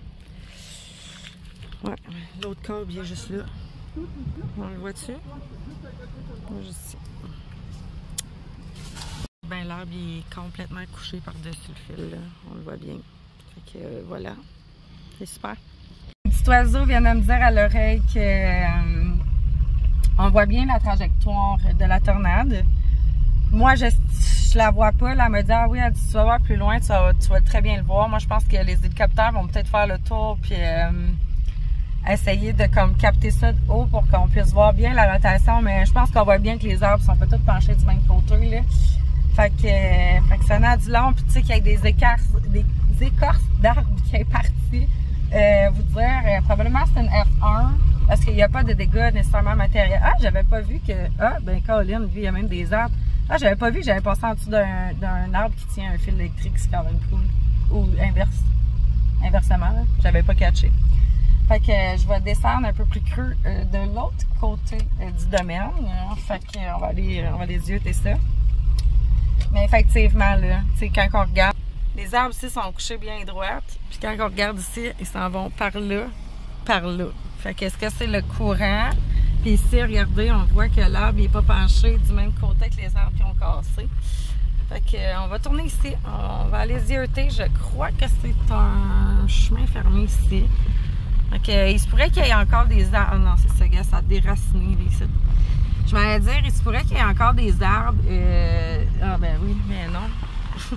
Ouais, l'autre câble, il est juste là. On le voit dessus? Juste ici. ben l'arbre il est complètement couché par-dessus le fil, là. On le voit bien. Fait que euh, voilà, c'est super. Un petit oiseau vient de me dire à l'oreille que euh, on voit bien la trajectoire de la tornade. Moi, je, je la vois pas. Là, elle me dit, ah oui, elle dit, tu vas voir plus loin, tu vas, tu vas très bien le voir. Moi, je pense que les hélicoptères vont peut-être faire le tour puis euh, essayer de comme capter ça de haut pour qu'on puisse voir bien la rotation. Mais je pense qu'on voit bien que les arbres sont pas tous penchés du même côté, là. Fait que, euh, fait que ça n'a du long. Puis tu sais qu'il y a des écarts, des écorces d'arbres qui est parti. Euh, vous dire, euh, probablement c'est une F un. Parce qu'il n'y a pas de dégâts nécessairement matériels. Ah, j'avais pas vu que... Ah, ben Colin, lui, il y a même des arbres. Ah, j'avais pas vu que j'avais passé en dessous d'un arbre qui tient un fil électrique, c'est quand même cool. Ou inverse. Inversement, là. J'avais pas catché. Fait que euh, je vais descendre un peu plus creux euh, de l'autre côté euh, du domaine. Hein. Fait que euh, on va aller, on va aller zioter ça. Mais effectivement, là, tu sais, quand on regarde, les arbres ici sont couchés bien droites. Puis quand on regarde ici, ils s'en vont par là, par là. Fait que est-ce que c'est le courant? Puis ici, regardez, on voit que l'arbre n'est pas penché du même côté que les arbres qui ont cassé. Fait que euh, on va tourner ici. On va aller zioter. Je crois que c'est un chemin fermé ici. Fait que, euh, il se pourrait qu'il y ait encore des arbres. Oh non, c'est ça, gars, ça a déraciné ici. Je m'allais dire, il se pourrait qu'il y ait encore des arbres. Euh... Ah ben oui, mais non.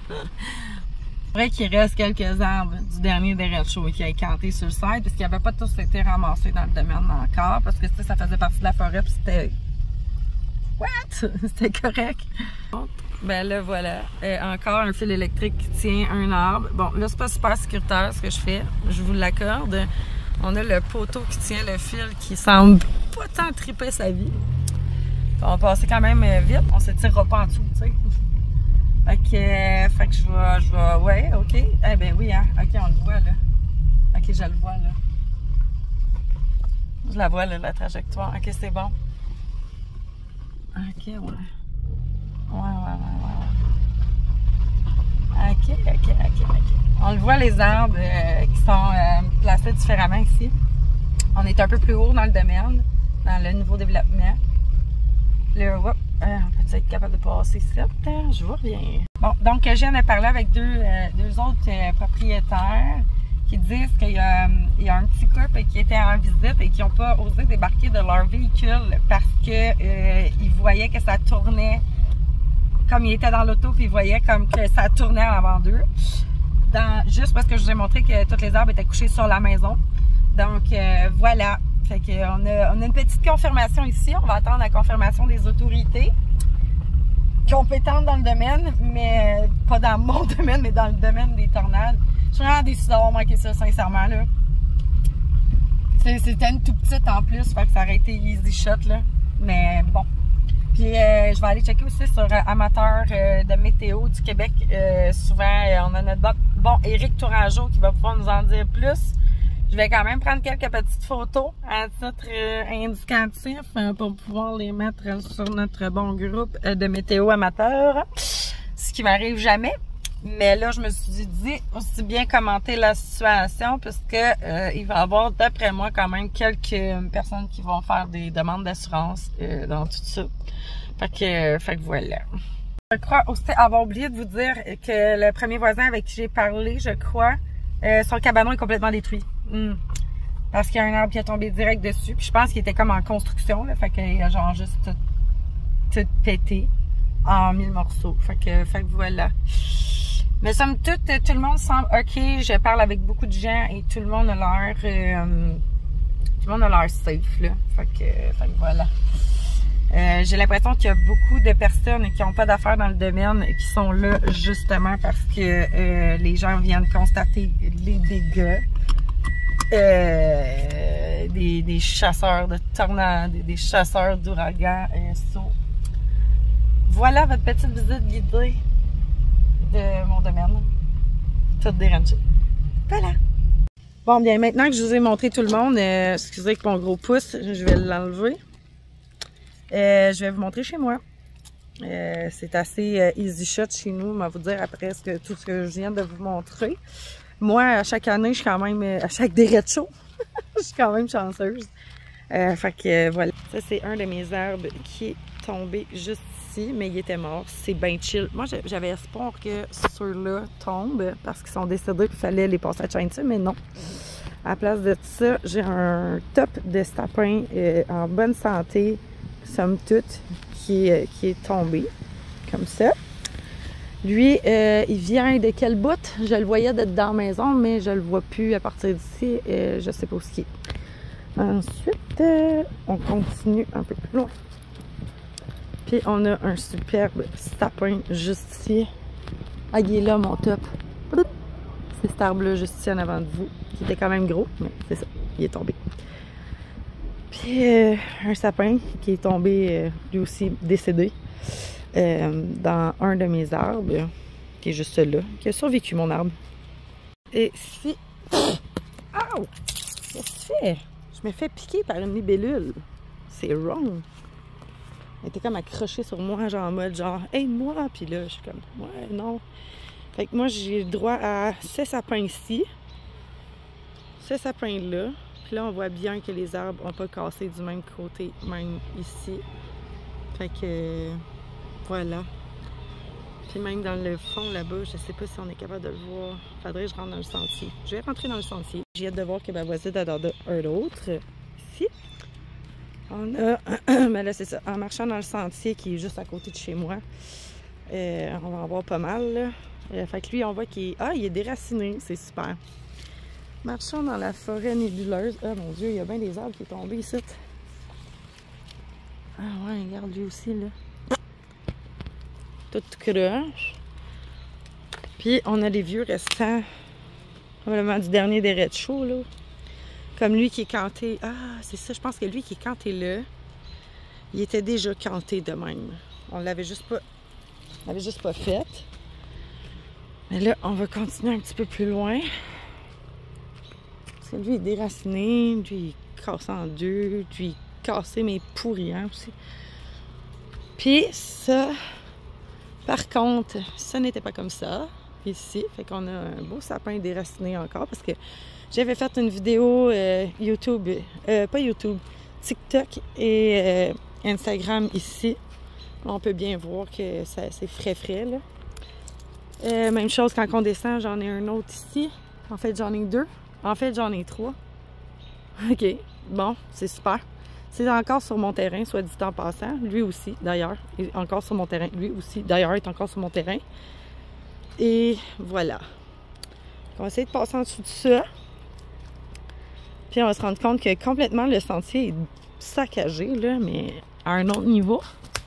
Il faudrait qu'il reste quelques arbres du dernier derecho qui a canté sur le site, parce qu'ils n'avaient pas tous été ramassés dans le domaine encore, parce que ça faisait partie de la forêt, puis c'était... What? C'était correct. Ben là, voilà. Euh, encore un fil électrique qui tient un arbre. Bon, là, c'est pas super sécuritaire ce que je fais, je vous l'accorde. On a le poteau qui tient le fil qui semble pas tant triper sa vie. On va passer quand même vite, on se tirera pas en dessous, tu sais. Fait que, euh, fait que je vais, je vais, ouais, ok. Eh ben oui, hein, ok, on le voit, là. Ok, je le vois, là. Je la vois, là, la trajectoire. Ok, c'est bon. Ok, ouais. Ouais, ouais, ouais, ouais. Ok, ok, ok, ok. On le voit, les arbres euh, qui sont euh, placés différemment ici. On est un peu plus haut dans le domaine, dans le nouveau développement. Là, hop. Euh, on peut être capable de passer ça? Je vous reviens. Bon, donc je viens de parler avec deux, euh, deux autres euh, propriétaires qui disent qu'il y, euh, y a un petit couple qui était en visite et qui n'ont pas osé débarquer de leur véhicule parce que euh, ils voyaient que ça tournait, comme ils étaient dans l'auto, puis ils voyaient comme que ça tournait en avant d'eux. Juste parce que je vous ai montré que tous les arbres étaient couchés sur la maison. Donc euh, voilà. Fait qu'on a, on a une petite confirmation ici. On va attendre la confirmation des autorités compétentes dans le domaine, mais pas dans mon domaine, mais dans le domaine des tornades. Je suis vraiment déçue d'avoir manqué ça, sincèrement, là. C'était une tout petite en plus, fait que ça aurait été easy shot, là. Mais bon. Puis euh, je vais aller checker aussi sur euh, Amateur euh, de météo du Québec. Euh, souvent, euh, on a notre bon, bon Éric Tourangeau qui va pouvoir nous en dire plus. Je vais quand même prendre quelques petites photos à titre euh, indicatif euh, pour pouvoir les mettre sur notre bon groupe euh, de météo amateur, ce qui m'arrive jamais. Mais là, je me suis dit aussi bien commenter la situation puisque euh, il va y avoir, d'après moi, quand même quelques personnes qui vont faire des demandes d'assurance euh, dans tout ça. Fait que, euh, fait que voilà. Je crois aussi avoir oublié de vous dire que le premier voisin avec qui j'ai parlé, je crois, euh, son cabanon est complètement détruit. Mm. Parce qu'il y a un arbre qui est tombé direct dessus. Puis je pense qu'il était comme en construction, là. Fait qu'il a genre juste tout, tout pété en mille morceaux. Fait que, fait que voilà. Mais somme toute, tout le monde semble OK. Je parle avec beaucoup de gens et tout le monde a l'air euh, tout le monde a l'air safe, là. Fait que, fait que voilà. Euh, j'ai l'impression qu'il y a beaucoup de personnes qui n'ont pas d'affaires dans le domaine qui sont là justement parce que euh, les gens viennent constater les dégâts. Euh, des, des chasseurs de tornades, des chasseurs d'ouragans. Euh, so. Voilà votre petite visite guidée de mon domaine. Tout dérangé. Voilà. Bon, bien, maintenant que je vous ai montré tout le monde, euh, excusez avec mon gros pouce, je vais l'enlever. Euh, je vais vous montrer chez moi. Euh, c'est assez euh, easy shot chez nous, on va vous dire après ce que, tout ce que je viens de vous montrer. Moi, à chaque année, je suis quand même, à chaque derecho, je suis quand même chanceuse. Euh, fait que euh, voilà. Ça, c'est un de mes arbres qui est tombé juste ici, mais il était mort. C'est bien chill. Moi, j'avais espoir que ceux-là tombent parce qu'ils sont décédés et il fallait les passer à chainsaw, mais non. À la place de ça, j'ai un top de sapin euh, en bonne santé, somme toute, qui, euh, qui est tombé, comme ça. Lui, euh, il vient de quel bout? Je le voyais d'être dans la maison, mais je le vois plus à partir d'ici. Euh, je sais pas où ce qui est. Ensuite, euh, on continue un peu plus loin. Puis on a un superbe sapin juste ici. Ah, il est là, mon top. C'est cet arbre-là juste ici en avant de vous, qui était quand même gros, mais c'est ça, il est tombé. Puis euh, un sapin qui est tombé, euh, lui aussi décédé, euh, dans un de mes arbres, qui est juste là, qui a survécu, mon arbre. Et si... Ow! Qu'est-ce que tu fais? Je me fais piquer par une libellule. C'est wrong. Elle était comme accrochée sur moi, genre en mode genre « Hey, moi! » Puis là, je suis comme « Ouais, non. » Fait que moi, j'ai le droit à ce sapin ici, ce sapin-là. Puis là, on voit bien que les arbres n'ont pas cassé du même côté, même ici. Fait que, voilà. Puis même dans le fond, là-bas, je sais pas si on est capable de le voir. Faudrait que je rentre dans le sentier. Je vais rentrer dans le sentier. J'ai hâte de voir que ma voisine en a un autre. Ici. On a... Mais là, c'est ça. En marchant dans le sentier qui est juste à côté de chez moi, euh, on va en voir pas mal, là. Euh, fait que lui, on voit qu'il est... Ah, il est déraciné. C'est super. Marchons dans la forêt nébuleuse. Ah, mon Dieu, il y a bien des arbres qui sont tombés ici. Ah ouais, regarde lui aussi, là. Tout croche. Puis, on a les vieux restants, probablement du dernier des Red Show, là. Comme lui qui est canté. Ah, c'est ça, je pense que lui qui est canté là, il était déjà canté de même. On l'avait juste pas... On l'avait juste pas fait. Mais là, on va continuer un petit peu plus loin. Parce que lui, il est déraciné, lui, il est cassé en deux, lui, il est cassé, mais pourriant aussi. Puis ça, par contre, ça n'était pas comme ça, ici. Fait qu'on a un beau sapin déraciné encore, parce que j'avais fait une vidéo euh, YouTube, euh, pas YouTube, TikTok et euh, Instagram ici. On peut bien voir que c'est frais frais, là. Euh, même chose quand on descend, j'en ai un autre ici. En fait, j'en ai deux. En fait, j'en ai trois. OK. Bon, c'est super. C'est encore sur mon terrain, soit dit en passant. Lui aussi, d'ailleurs, est encore sur mon terrain. Lui aussi, d'ailleurs, est encore sur mon terrain. Et voilà. On va essayer de passer en dessous de ça. Puis on va se rendre compte que complètement le sentier est saccagé, là, mais à un autre niveau.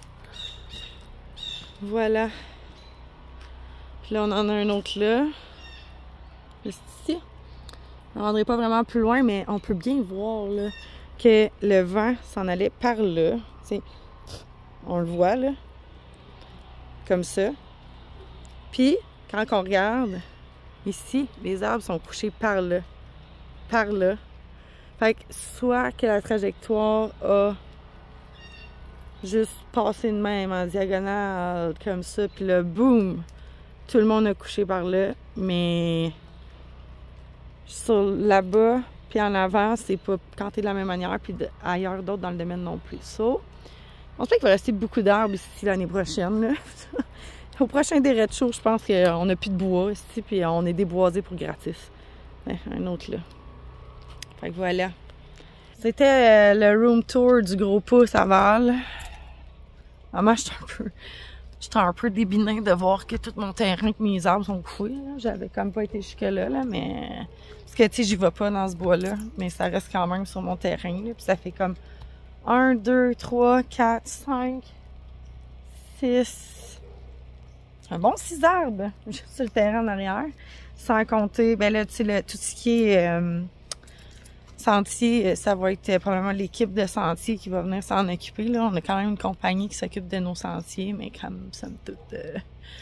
Voilà. Puis là, on en a un autre là. Juste ici. On ne rendrait pas vraiment plus loin, mais on peut bien voir là, que le vent s'en allait par là. T'sais, on le voit là. Comme ça. Puis, quand on regarde, ici, les arbres sont couchés par là. Par là. Fait que soit que la trajectoire a juste passé de même en diagonale, comme ça, puis là, boum! Tout le monde a couché par là, mais sur là-bas, puis en avant, c'est pas canté de la même manière, puis de, ailleurs d'autres dans le domaine non plus. So, on sait qu'il va rester beaucoup d'arbres ici l'année prochaine. Là. Au prochain des Red Show, je pense qu'on n'a plus de bois ici, puis on est déboisé pour gratis. Ouais, un autre là. Fait que voilà. C'était euh, le room tour du gros pouce à Val. Maman, j'étais un peu... J'étais un peu débinée de voir que tout mon terrain, que mes arbres sont couchés. J'avais comme pas été jusque-là, là, mais... Parce que, tu sais, j'y vais pas dans ce bois-là, mais ça reste quand même sur mon terrain, là. Puis ça fait comme un, deux, trois, quatre, cinq, six... Un bon six arbres, juste sur le terrain en arrière. Sans compter, ben là, tu sais, tout ce qui est... Euh, sentier, ça va être probablement l'équipe de sentier qui va venir s'en occuper. Là. On a quand même une compagnie qui s'occupe de nos sentiers, mais comme ça me tout... Euh...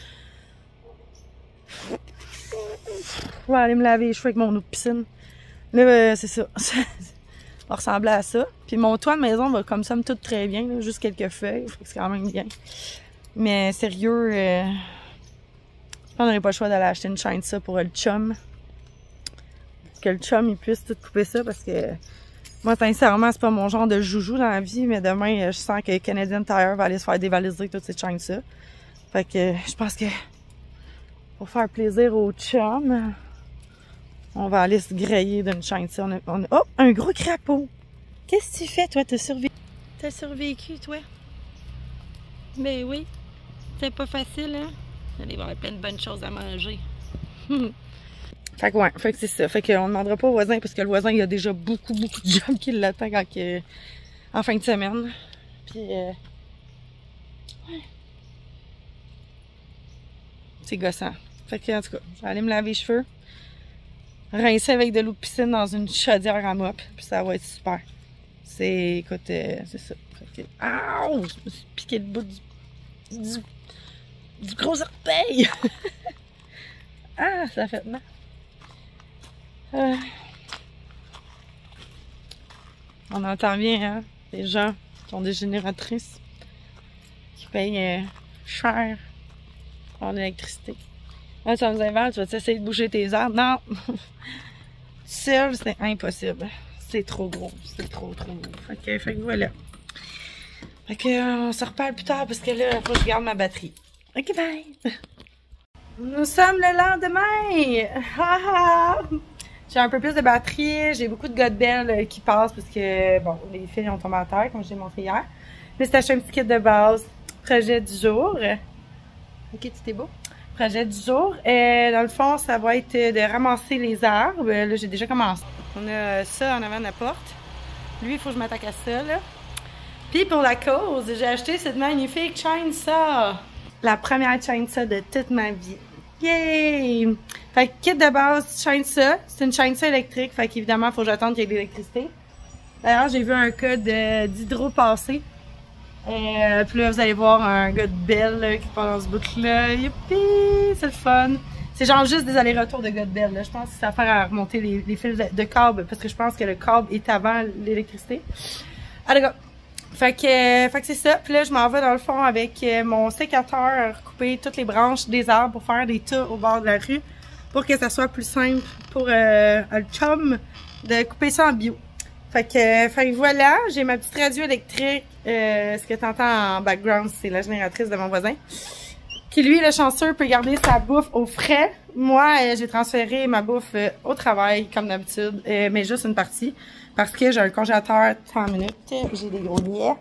Je vais aller me laver les cheveux avec mon eau de piscine. Là, euh, c'est ça. Ça va ressembler à ça. Puis mon toit de maison va comme ça me tout très bien, là, juste quelques feuilles. C'est quand même bien. Mais sérieux, euh... je prendrais pas le choix d'aller acheter une chaîne de ça pour le chum. Que le chum il puisse tout couper ça parce que Moi, sincèrement, c'est pas mon genre de joujou dans la vie, mais demain, je sens que Canadian Tire va aller se faire dévaliser toutes ces chaînes-là. Fait que je pense que pour faire plaisir aux chums, on va aller se grailler d'une chaîne-là. On a, on a... Oh! Un gros crapaud! Qu'est-ce que tu fais, toi? T'as survécu? T'as survécu, toi? Ben oui. C'est pas facile, hein? Il va y avoir plein de bonnes choses à manger. Fait que ouais, fait que c'est ça. Fait qu'on ne demandera pas au voisin parce que le voisin, il y a déjà beaucoup, beaucoup de gens qui l'attendent quand que, en fin de semaine. Puis, euh, ouais. C'est gossant. Fait que, en tout cas, je vais aller me laver les cheveux, rincer avec de l'eau de piscine dans une chaudière à mop, puis ça va être super. C'est, écoute, euh, c'est ça. Fait que, ouh! Je me suis piqué le bout du, du, du gros orteil! Ah, ça fait mal. Euh, on entend bien, hein, les gens qui ont des génératrices qui payent euh, cher pour l'électricité. Là, tu nous invites, tu vas essayer de bouger tes arbres. Non! Seul, c'est impossible. C'est trop gros. C'est trop, trop gros. Fait que, fait que voilà. Fait que, euh, on se reparle plus tard parce que là, il faut que je garde ma batterie. Ok, bye! Nous sommes le lendemain! Ha ha! J'ai un peu plus de batterie, j'ai beaucoup de godbell qui passent parce que, bon, les fils ont tombé à terre, comme je l'ai montré hier. Mais c'est acheté un petit kit de base. Projet du jour. Ok, tout est beau. Projet du jour. Et dans le fond, ça va être de ramasser les arbres. Là, j'ai déjà commencé. On a ça en avant de la porte. Lui, il faut que je m'attaque à ça, là. Puis pour la cause, j'ai acheté cette magnifique chainsaw. La première chainsaw de toute ma vie. Yay! Fait que kit de base, chainsaw. C'est une chainsaw électrique. Fait qu'évidemment, il faut que j'attende qu'il y ait de l'électricité. D'ailleurs, j'ai vu un cas d'hydro passer. Euh, puis là, vous allez voir un gars de belle qui passe dans ce bout-là. Youpi! C'est le fun. C'est genre juste des allers-retours de gars de belle. Je pense que ça va faire à remonter les, les fils de, de câble. Parce que je pense que le câble est avant l'électricité. Allez, go! Fait que, euh, fait que c'est ça. Puis là, je m'en vais dans le fond avec euh, mon sécateur, couper toutes les branches des arbres pour faire des tas au bord de la rue. Pour que ça soit plus simple pour euh, le chum de couper ça en bio. Fait que, euh, fait que voilà, j'ai ma petite radio électrique. Euh, ce que tu entends en background, c'est la génératrice de mon voisin. Qui lui, le chanceux, peut garder sa bouffe au frais. Moi, euh, j'ai transféré ma bouffe euh, au travail, comme d'habitude, euh, mais juste une partie. Parce que j'ai un congélateur trente minutes, j'ai des gros billets.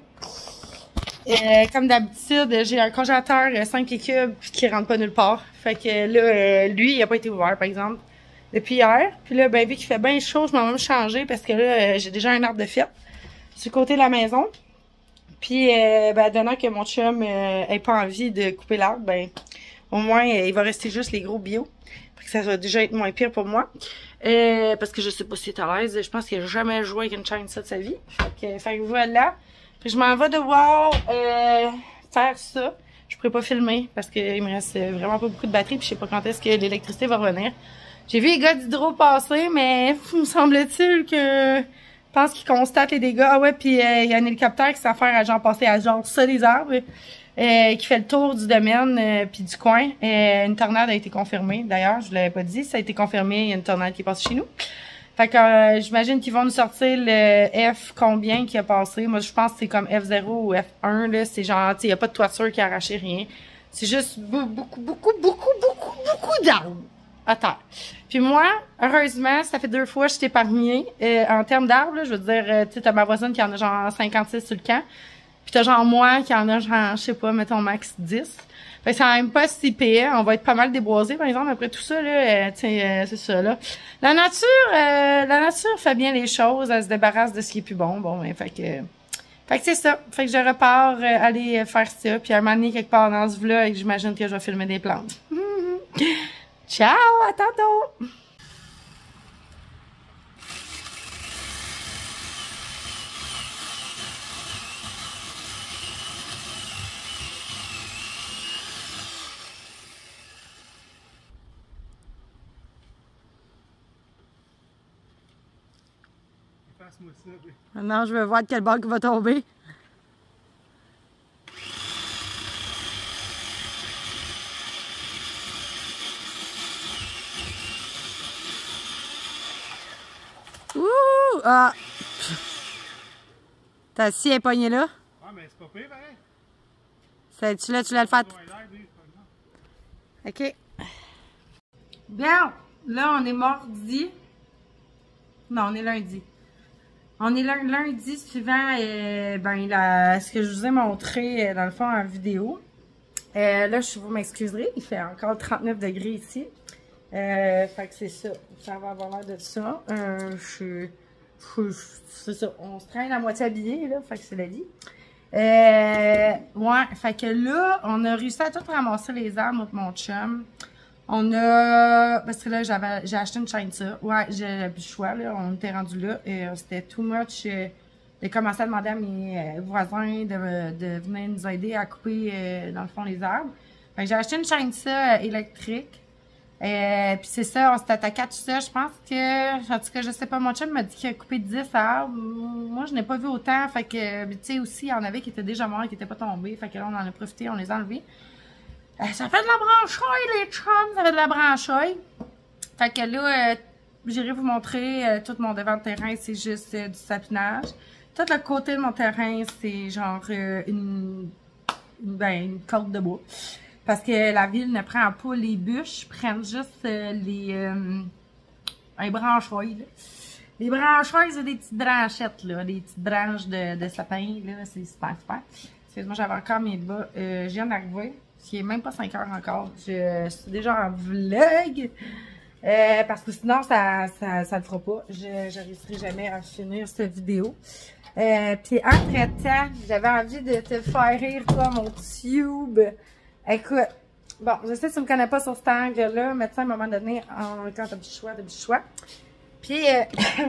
Euh, comme d'habitude, j'ai un congélateur euh, cinq pieds cubes qui rentre pas nulle part. Fait que là, euh, lui, il a pas été ouvert, par exemple, depuis hier. Puis là, ben, vu qu'il fait bien chaud, je m'en vais me changer parce que là, euh, j'ai déjà un arbre de fête sur le côté de la maison. Puis, euh, ben, donnant que mon chum euh, ait pas envie de couper l'arbre, ben, au moins, euh, il va rester juste les gros bio. Fait que ça va déjà être moins pire pour moi. Euh, parce que je sais pas si t'es à l'aise. Je pense qu'il a jamais joué avec une chainsaw de sa vie. Fait que, fait que voilà. Puis je m'en vais devoir euh, faire ça. Je pourrais pas filmer parce qu'il me reste vraiment pas beaucoup de batterie. Puis je sais pas quand est-ce que l'électricité va revenir. J'ai vu les gars d'hydro passer, mais me semble-t-il que... Je pense qu'ils constatent les dégâts. Ah ouais, puis il euh, y a un hélicoptère qui s'affaire à genre passer à genre ça des arbres. Euh, qui fait le tour du domaine euh, puis du coin. Euh, une tornade a été confirmée. D'ailleurs, je l'avais pas dit, ça a été confirmé, il y a une tornade qui est passée chez nous. Fait que euh, j'imagine qu'ils vont nous sortir le F combien qui a passé. Moi, je pense que c'est comme F zéro ou F un, là. C'est genre, tu sais, il n'y a pas de toiture qui a arraché, rien. C'est juste beaucoup, beaucoup, beaucoup, beaucoup, beaucoup, beaucoup d'arbres à terre. Puis moi, heureusement, ça fait deux fois que je suis épargnée. Euh, en termes d'arbres, je veux dire, euh, tu sais, t'as ma voisine qui en a genre cinquante-six sur le camp. Puis t'as genre moi qui en a genre, je sais pas, mettons max dix. Fait que c'est quand même pas si pire. On va être pas mal déboisés, par exemple, après tout ça, là, euh, tu sais, euh, c'est ça, là. La nature, euh, la nature fait bien les choses, elle se débarrasse de ce qui est plus bon. Bon, ben, fait que, fait que c'est ça. Fait que je repars euh, aller faire ça, puis à un moment donné, quelque part dans ce vlog, j'imagine que je vais filmer des plantes. Ciao, à tantôt! Maintenant, je veux voir de quel bord il va tomber. Ouh! Ah! Ta scie est pognée là? Ah, mais c'est pas pire, pareil. Tu là, tu l'as le fait. OK. Bien, là, on est mardi. Non, on est lundi. On est lundi suivant euh, ben, la, ce que je vous ai montré, euh, dans le fond, en vidéo. Euh, là, je vous m'excuserez, il fait encore trente-neuf degrés ici. Euh, fait que c'est ça. Ça va avoir l'air de ça. Euh, je C'est ça. On se traîne à moitié habillé, là. Fait que c'est la vie. Euh, ouais. Fait que là, on a réussi à tout ramasser les arbres, avec mon chum. On a... Parce que là, j'avais j'ai acheté une chaîne ça. Ouais, j'ai plus le choix, là. On était rendu là. Euh, C'était too much. Euh, de commencer à demander à mes euh, voisins de, de venir nous aider à couper, euh, dans le fond, les arbres. Fait que j'ai acheté une chaîne ça euh, électrique. Euh, puis c'est ça, on s'est attaqué à tout ça. Je pense que, en tout cas, je sais pas, mon chum m'a dit qu'il a coupé dix arbres. Moi, je n'ai pas vu autant. Fait que, tu sais, aussi, il y en avait qui étaient déjà morts, qui n'étaient pas tombés. Fait que là, on en a profité, on les a enlevés. Euh, ça fait de la branchaille, les chums, ça fait de la branchaille. Fait que là, euh, j'irai vous montrer euh, tout mon devant de terrain, c'est juste euh, du sapinage. Tout le côté de mon terrain, c'est genre euh, une, une, ben, une corde de bois. Parce que la ville ne prend pas les bûches, prennent juste euh, les, euh, les branchailles, là. Les branchailles, c'est des petites branchettes, là, des petites branches de, de sapin, là, c'est super, super. Excuse-moi, j'avais encore mes bas. Euh, je viens d'arriver. Il n'est même pas cinq heures encore. Je, je suis déjà en vlog. Euh, parce que sinon, ça ça, ça le fera pas. Je ne réussirai jamais à finir cette vidéo. Euh, Puis, entre-temps, j'avais envie de te faire rire, toi, mon tube. Écoute, bon, je sais que tu ne me connais pas sur cet angle-là, mais tu sais, à un moment donné, en, quand tu as du choix, tu as du choix. Puis, euh,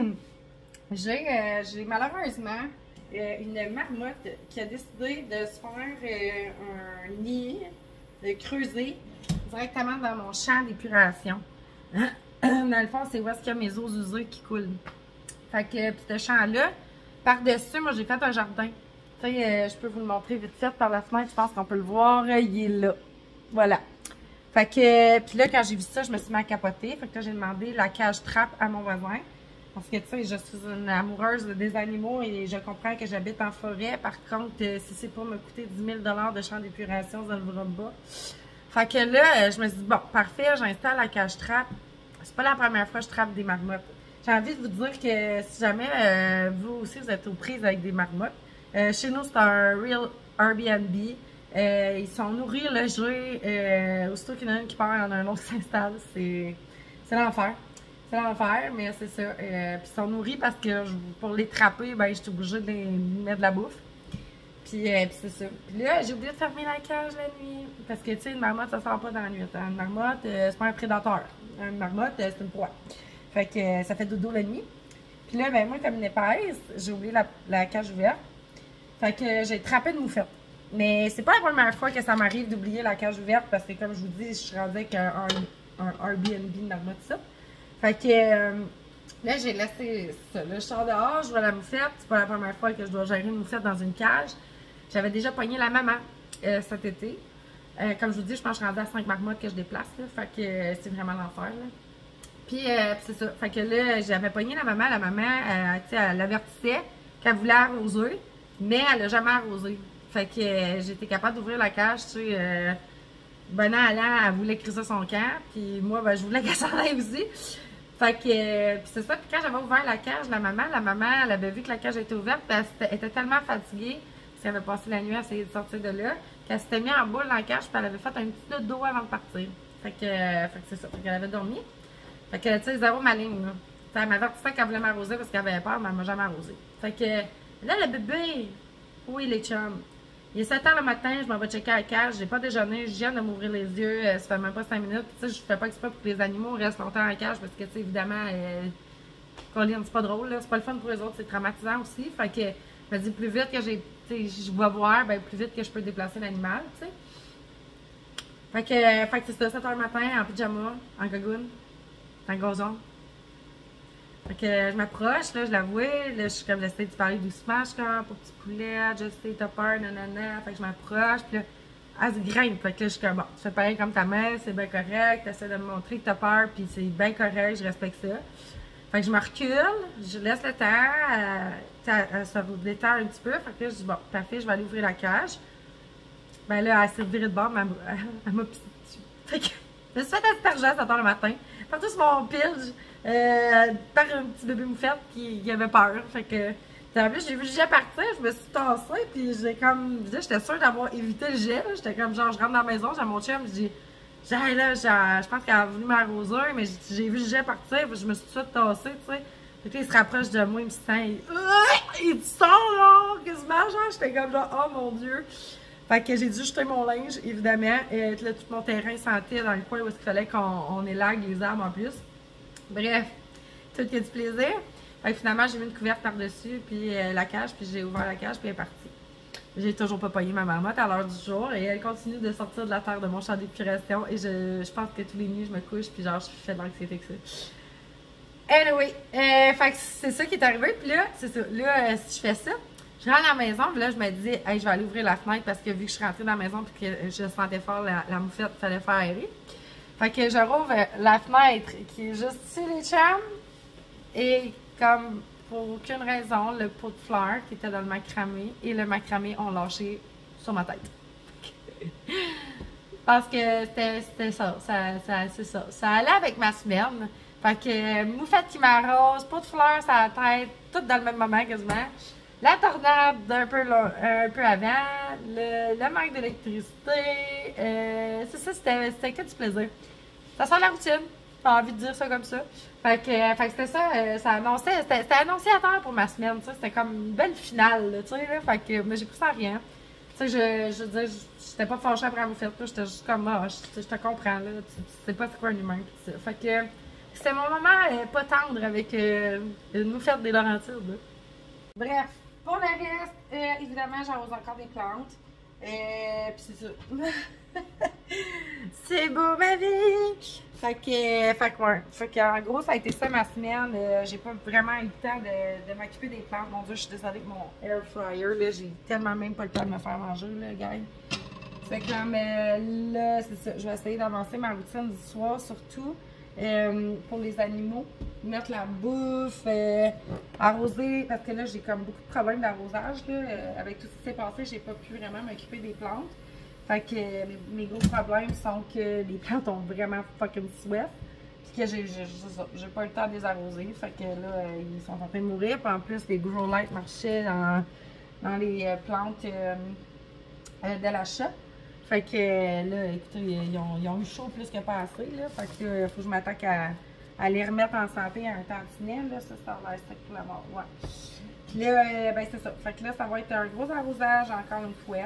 j'ai euh, j'ai malheureusement euh, une marmotte qui a décidé de se faire euh, un nid, de creuser directement dans mon champ d'épuration. Dans le fond, c'est où est-ce qu'il y a mes eaux usées qui coulent. Fait que, puis ce champ-là, par-dessus, moi, j'ai fait un jardin. Tu sais, euh, je peux vous le montrer vite fait par la fenêtre. Je pense qu'on peut le voir. Il est là. Voilà. Fait que, puis là, quand j'ai vu ça, je me suis mis à capoter. Fait que là, j'ai demandé la cage trappe à mon voisin. Parce que, tu sais, je suis une amoureuse des animaux et je comprends que j'habite en forêt. Par contre, euh, si c'est pour me coûter dix mille dollars de champ d'épuration, ça le vaudra pas. Fait que là, je me suis dit, bon, parfait, j'installe la cage trappe. C'est pas la première fois que je trappe des marmottes. J'ai envie de vous dire que si jamais euh, vous aussi vous êtes aux prises avec des marmottes, euh, chez nous c'est un real Airbnb. Euh, ils sont nourris, logés. Euh, aussitôt qu'il y en a une qui part, il y en a un autre qui s'installe. C'est l'enfer. C'est l'enfer, mais c'est ça. Euh, Puis ils sont nourris parce que je, pour les trapper, ben, je suis obligée de les mettre de la bouffe. Puis, euh, puis c'est ça. Puis là, j'ai oublié de fermer la cage la nuit. Parce que, tu sais, une marmotte, ça sort pas dans la nuit. Une marmotte, euh, c'est pas un prédateur. Une marmotte, euh, c'est une proie. Fait que euh, ça fait dodo la nuit. Puis là, ben moi, comme une épaisse, j'ai oublié la, la cage ouverte. Fait que euh, j'ai trappé une moufette. Mais c'est pas la première fois que ça m'arrive d'oublier la cage ouverte. Parce que, comme je vous dis, je suis rendue avec un, un, un Airbnb de marmotte, ça. Fait que euh, là, j'ai laissé ça. Là, je sors dehors, je vois la moufette. C'est pas la première fois que je dois gérer une moufette dans une cage. J'avais déjà pogné la maman euh, cet été. Euh, comme je vous dis, je pense que je suis rendue à cinq marmottes que je déplace. Là, fait que euh, c'est vraiment l'enfer. Puis euh, c'est ça. Fait que là, j'avais pogné la maman. La maman, euh, tu sais, elle l'avertissait qu'elle voulait arroser, mais elle n'a jamais arrosé. Fait que euh, j'étais capable d'ouvrir la cage, tu sais. Euh, ben allant, elle voulait criser son camp. Puis moi, ben, je voulais qu'elle s'en aille aussi. Fait que, euh, puis c'est ça. Puis quand j'avais ouvert la cage, la maman, la maman, elle avait vu que la cage était ouverte. Puis elle était tellement fatiguée. Elle avait passé la nuit à essayer de sortir de là, qu'elle s'était mise en boule dans la cage, puis elle avait fait un petit dodo avant de partir. Fait que, euh, fait que c'est ça. Fait qu'elle avait dormi. Fait que, tu sais, zéro maligne, là. Elle m'avertissait qu'elle voulait m'arroser parce qu'elle avait peur, mais elle m'a jamais arrosé. Fait que, là, le bébé, oui, les chums. Il est sept heures le matin, je m'en vais checker la cage, j'ai pas déjeuné, je viens de m'ouvrir les yeux, ça fait même pas cinq minutes. Tu sais, je fais pas exprès pour que les animaux restent longtemps dans la cage parce que, tu sais, évidemment, euh, Colin, c'est pas drôle, là. C'est pas le fun pour eux autres, c'est traumatisant aussi. Fait que, je me dis, plus vite que j'ai, je vais voir, ben, plus vite que je peux déplacer l'animal, tu sais. Fait que, euh, fait que c'est ça, sept heures le matin, en pyjama, en gogoune, en gazon. Fait que euh, je m'approche, là, je la vois, là, je suis comme, j'essaie de parler doucement, je suis comme, pour petit poulet, just say t'as peur, nanana. Fait que je m'approche, puis là, elle se grimpe. Fait que là, je suis comme, bon, tu fais pareil comme ta mère, c'est bien correct, t'essaies de me montrer que t'as peur, puis c'est bien correct, je respecte ça. Fait que je me recule, je laisse le temps à, à, à se détendre un petit peu. Fait que là, je dis, bon, parfait, je vais aller ouvrir la cage. Ben là, elle s'est revirée de bord, mais elle m'a pissé dessus. Fait que je me suis fait un aspergeant à sept heures le matin. Partout sur mon pilge, euh, par un petit bébé moufette qui, qui avait peur. Fait que, en plus, j'ai vu le jet partir, je me suis tassée, puis j'ai comme, j'étais sûre d'avoir évité le jet. J'étais comme, genre, je rentre dans la maison, j'ai mon chum, je dis, j'ai là, je pense qu'elle a voulu m'arroser, mais j'ai vu le jet partir, je me suis tout de suite tassée, tu sais. Fait que là, il se rapproche de moi, il me sent, il, il sort, là, quasiment, genre, j'étais comme, genre, oh mon Dieu. Fait que j'ai dû jeter mon linge, évidemment. Et là, tout mon terrain sentait dans le coin où il fallait qu'on élague les arbres en plus. Bref, tout qu'il y a du plaisir. Fait que finalement, j'ai mis une couverte par-dessus, puis euh, la cage, puis j'ai ouvert la cage, puis elle est partie. J'ai toujours pas pogné ma marmotte à l'heure du jour, et elle continue de sortir de la terre de mon champ d'épuration. Et je, je pense que tous les nuits, je me couche, puis genre, je fais de l'anxiété que ça. Anyway, euh, fait que c'est ça qui est arrivé, puis là, c'est ça. Là, euh, si je fais ça, je rentre à la maison, puis là, je me dis, hey, je vais aller ouvrir la fenêtre parce que vu que je suis rentrée dans la maison puis que je sentais fort la, la moufette, il fallait faire aérer. Fait que je rouvre la fenêtre qui est juste ici, les chums. Et comme pour aucune raison, le pot de fleurs qui était dans le macramé et le macramé ont lâché sur ma tête. Parce que c'était ça, ça, ça c'est ça. Ça allait avec ma semaine. Fait que moufette qui m'arrose, pot de fleurs sur la tête, tout dans le même moment quasiment. La tornade un peu, un peu avant, le, le manque d'électricité, euh, c'est ça, c'était que du plaisir. Ça sent la routine, j'ai envie de dire ça comme ça. Fait que, fait que c'était ça, euh, ça annonçait, c'était annonciateur pour ma semaine, tu sais, c'était comme une belle finale, tu sais, là, fait que, mais j'ai pris ça à rien. Tu sais, je, je veux dire, j'étais pas fâchée après vous faire tout, j'étais juste comme, ah, je, je te comprends, là, tu, tu sais pas c'est quoi un humain, tout ça. Fait que, c'était mon moment euh, pas tendre avec euh, une moufette des Laurentides, là. Bref. Pour le reste, euh, évidemment, j'arrose encore des plantes. Euh, Puis c'est ça. C'est beau ma vie! Fait que, fait que, ouais. Fait que, en gros, ça a été ça ma semaine. Euh, j'ai pas vraiment eu le temps de, de m'occuper des plantes. Mon Dieu, je suis désolée avec mon air fryer. Là, j'ai tellement même pas le temps de me faire manger, là, gars. Fait que, comme, euh, là, c'est ça. Je vais essayer d'avancer ma routine du soir, surtout. Euh, pour les animaux, mettre la bouffe, euh, arroser, parce que là j'ai comme beaucoup de problèmes d'arrosage, euh, avec tout ce qui s'est passé, j'ai pas pu vraiment m'occuper des plantes. Fait que euh, mes, mes gros problèmes sont que les plantes ont vraiment fucking soif, puis que j'ai pas eu le temps de les arroser, fait que là euh, ils sont en train de mourir, puis en plus les grow lights marchaient dans, dans les euh, plantes euh, euh, de la shop. Fait que là, écoutez, ils ont, ils ont eu chaud plus que pas assez, là. Fait que là, il faut que je m'attaque à, à les remettre en santé à un tantinet, là. Ça, ça a l'air sec pour la mort, ouais. Puis là, euh, ben c'est ça. Fait que là, ça va être un gros arrosage encore une fois.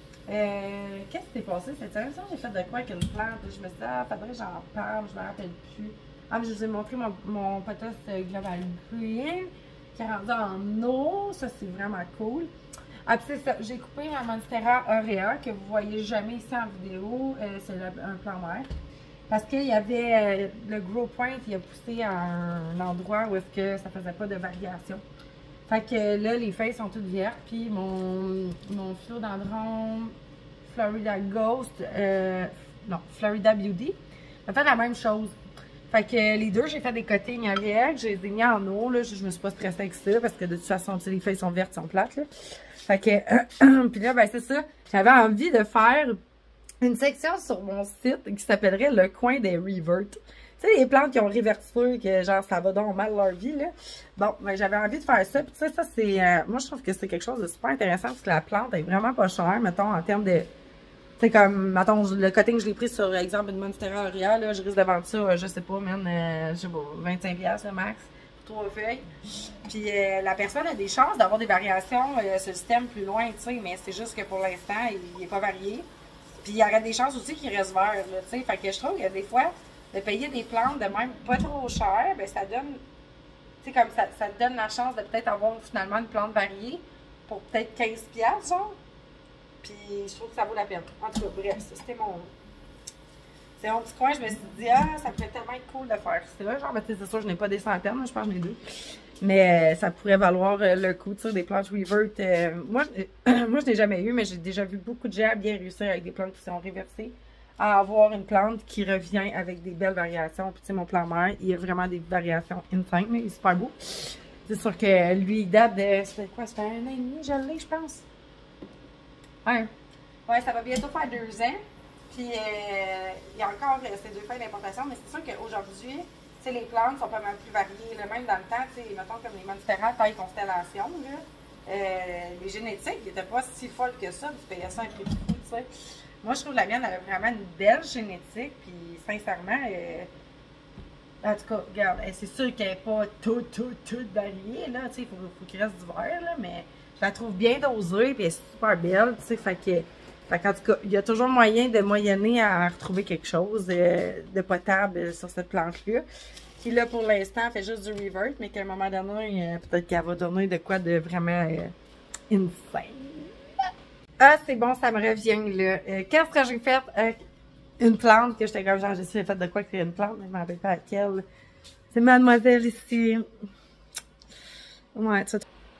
Euh, Qu'est-ce qui s'est passé cette semaine? J'ai fait de quoi avec une plante? Je me suis dit, ah, faudrait que j'en parle, je me rappelle plus. Ah, mais je vous ai montré mon, mon potasse Global Green qui est rendu en eau. Ça, c'est vraiment cool. Ah, puis c'est ça, j'ai coupé ma Monstera Aurea que vous voyez jamais ici en vidéo, euh, c'est un plan vert. Parce qu'il y avait euh, le gros point, il a poussé à un endroit où est-ce que ça faisait pas de variation. Fait que là, les feuilles sont toutes vertes, puis mon, mon philodendron Florida Ghost, euh, non, Florida Beauty, a fait la même chose. Fait que les deux, j'ai fait des cuttings avec, j'ai les ai mis en eau, là, je, je me suis pas stressée avec ça, parce que de toute façon, tu sais, les feuilles sont vertes, sont plates, là. Fait que, euh, puis là, ben c'est ça, j'avais envie de faire une section sur mon site qui s'appellerait le coin des revert. Tu sais, les plantes qui ont réverture, que genre, ça va donc mal leur vie, là. Bon, ben j'avais envie de faire ça, puis tu sais, ça, c'est, euh, moi, je trouve que c'est quelque chose de super intéressant, parce que la plante est vraiment pas chère, mettons, en termes de... C'est comme, mettons, le cutting, je l'ai pris sur, exemple, une Monstera Aurea, là, je risque de vendre ça, je sais pas, man, euh, je sais pas, vingt-cinq piastres le max, pour trois feuilles. Puis euh, la personne a des chances d'avoir des variations euh, sur le système plus loin, tu sais, mais c'est juste que pour l'instant, il n'est pas varié. Puis il y aurait des chances aussi qu'il reste vert, là, tu sais, fait que je trouve que des fois, de payer des plantes de même pas trop cher, ben ça donne, tu sais, comme ça, ça te donne la chance de peut-être avoir finalement une plante variée pour peut-être quinze piastres, genre. Puis je trouve que ça vaut la peine. En tout cas, bref, c'était mon... C'est mon petit coin, je me suis dit, ah, ça pourrait tellement être cool de faire ça. Genre, ben, c'est sûr, je n'ai pas des centaines, je pense que j'en ai deux. Mais euh, ça pourrait valoir euh, le coup, tu sais, des plantes revert. Euh, moi, je, moi, je n'ai jamais eu, mais j'ai déjà vu beaucoup de gens bien réussir avec des plantes qui sont réversées à avoir une plante qui revient avec des belles variations. Puis tu sais, mon plan mère, il y a vraiment des variations insane, mais il est super beau. C'est sûr que lui, il date de, ça fait quoi, ça fait un an et demi, je l'ai, je pense. Ouais. Ouais, ça va bientôt faire deux ans. Puis, euh, il y a encore euh, ces deux feuilles d'importation, mais c'est sûr qu'aujourd'hui, tu sais, les plantes sont pas mal plus variées. Là. Même dans le temps, tu sais, mettons comme les monstera, taille constellation, là, euh, les génétiques n'étaient pas si folles que ça. Tu payais ça un prix de fou, tu sais. Moi, je trouve que la mienne, elle a vraiment une belle génétique. Puis, sincèrement, euh, en tout cas, regarde, c'est sûr qu'elle n'est pas toute, toute, toute variée, là. Tu sais, il faut, faut qu'il reste du vert, là, mais je la trouve bien dosée, puis elle est super belle, tu sais. Fait que. Fait qu'en tout cas, il y a toujours moyen de moyenner à retrouver quelque chose de, de potable sur cette plante-là. Qui là, pour l'instant, fait juste du revert, mais qu'à un moment donné, peut-être qu'elle va donner de quoi de vraiment euh, insane. Ah, c'est bon, ça me revient, là. Euh, Qu'est-ce que j'ai fait avec une plante que j'étais comme genre, j'ai fait de quoi créer une plante, mais je ne m'en rappelle pas laquelle. C'est mademoiselle ici. Ouais, tu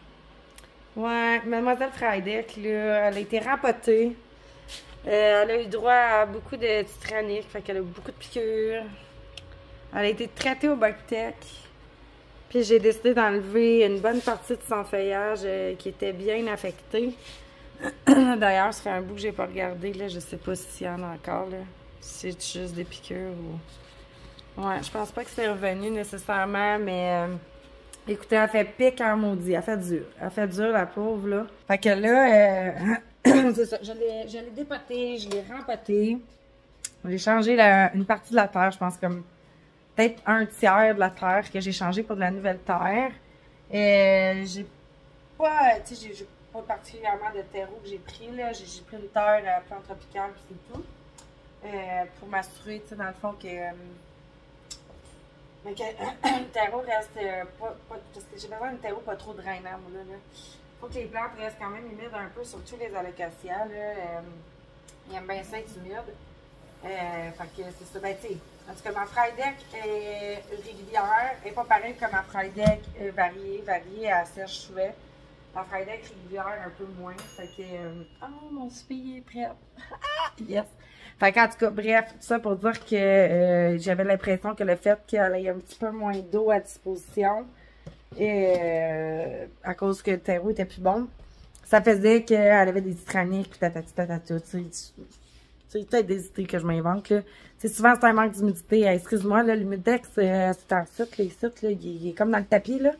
Ouais, mademoiselle Friedeck, là, elle a été rempotée. Euh, elle a eu droit à beaucoup de titranique, fait qu'elle a eu beaucoup de piqûres. Elle a été traitée au Bactec. Puis j'ai décidé d'enlever une bonne partie de son feuillage euh, qui était bien affecté. D'ailleurs, ça fait un bout que j'ai pas regardé, là. Je sais pas s'il y en a encore, là. Si c'est juste des piqûres ou... Ouais, je pense pas que c'est revenu nécessairement, mais... Euh... Écoutez, elle fait pique en maudit. Elle fait dur. Elle fait dur, la pauvre, là. Fait que là, euh... c'est ça. Je l'ai dépotée, je l'ai rempotée. J'ai changé la, une partie de la terre, je pense comme peut-être un tiers de la terre que j'ai changé pour de la nouvelle terre. Et j'ai pas, tu sais, j'ai pas particulièrement de terreau que j'ai pris, là. J'ai pris une terre à plante tropicale, puis c'est tout. Euh, pour m'assurer, tu sais, dans le fond, que... Euh, mais que le terreau reste euh, pas, pas... Parce que j'ai besoin d'un terreau pas trop drainant, moi, là. là. Faut que les plantes restent quand même humides un peu, surtout les alocasias, là. Euh, ils aiment bien ça être humides. Euh, fait que c'est ça. Ben, tu sais, en tout cas, ma Friedeck est régulière. Elle n'est pas pareille que ma Friedeck euh, variée. Variée à Serge Chouet. Ma Friedeck régulière, un peu moins. Fait que. Euh, oh, mon fille est prête. Yes! Fait qu'en tout cas, bref, tout ça pour dire que euh, j'avais l'impression que le fait qu'elle ait un petit peu moins d'eau à disposition, et, euh, à cause que le terreau était plus bon, ça faisait qu'elle avait des titraniques, puis tatati tatata, tu sais. C'est peut-être des idées que je m'invente, là. Tu sais, souvent, c'est un manque d'humidité. Excuse-moi, là, l'humidex, euh, c'est un site, les sites, là, il, il est comme dans le tapis, là.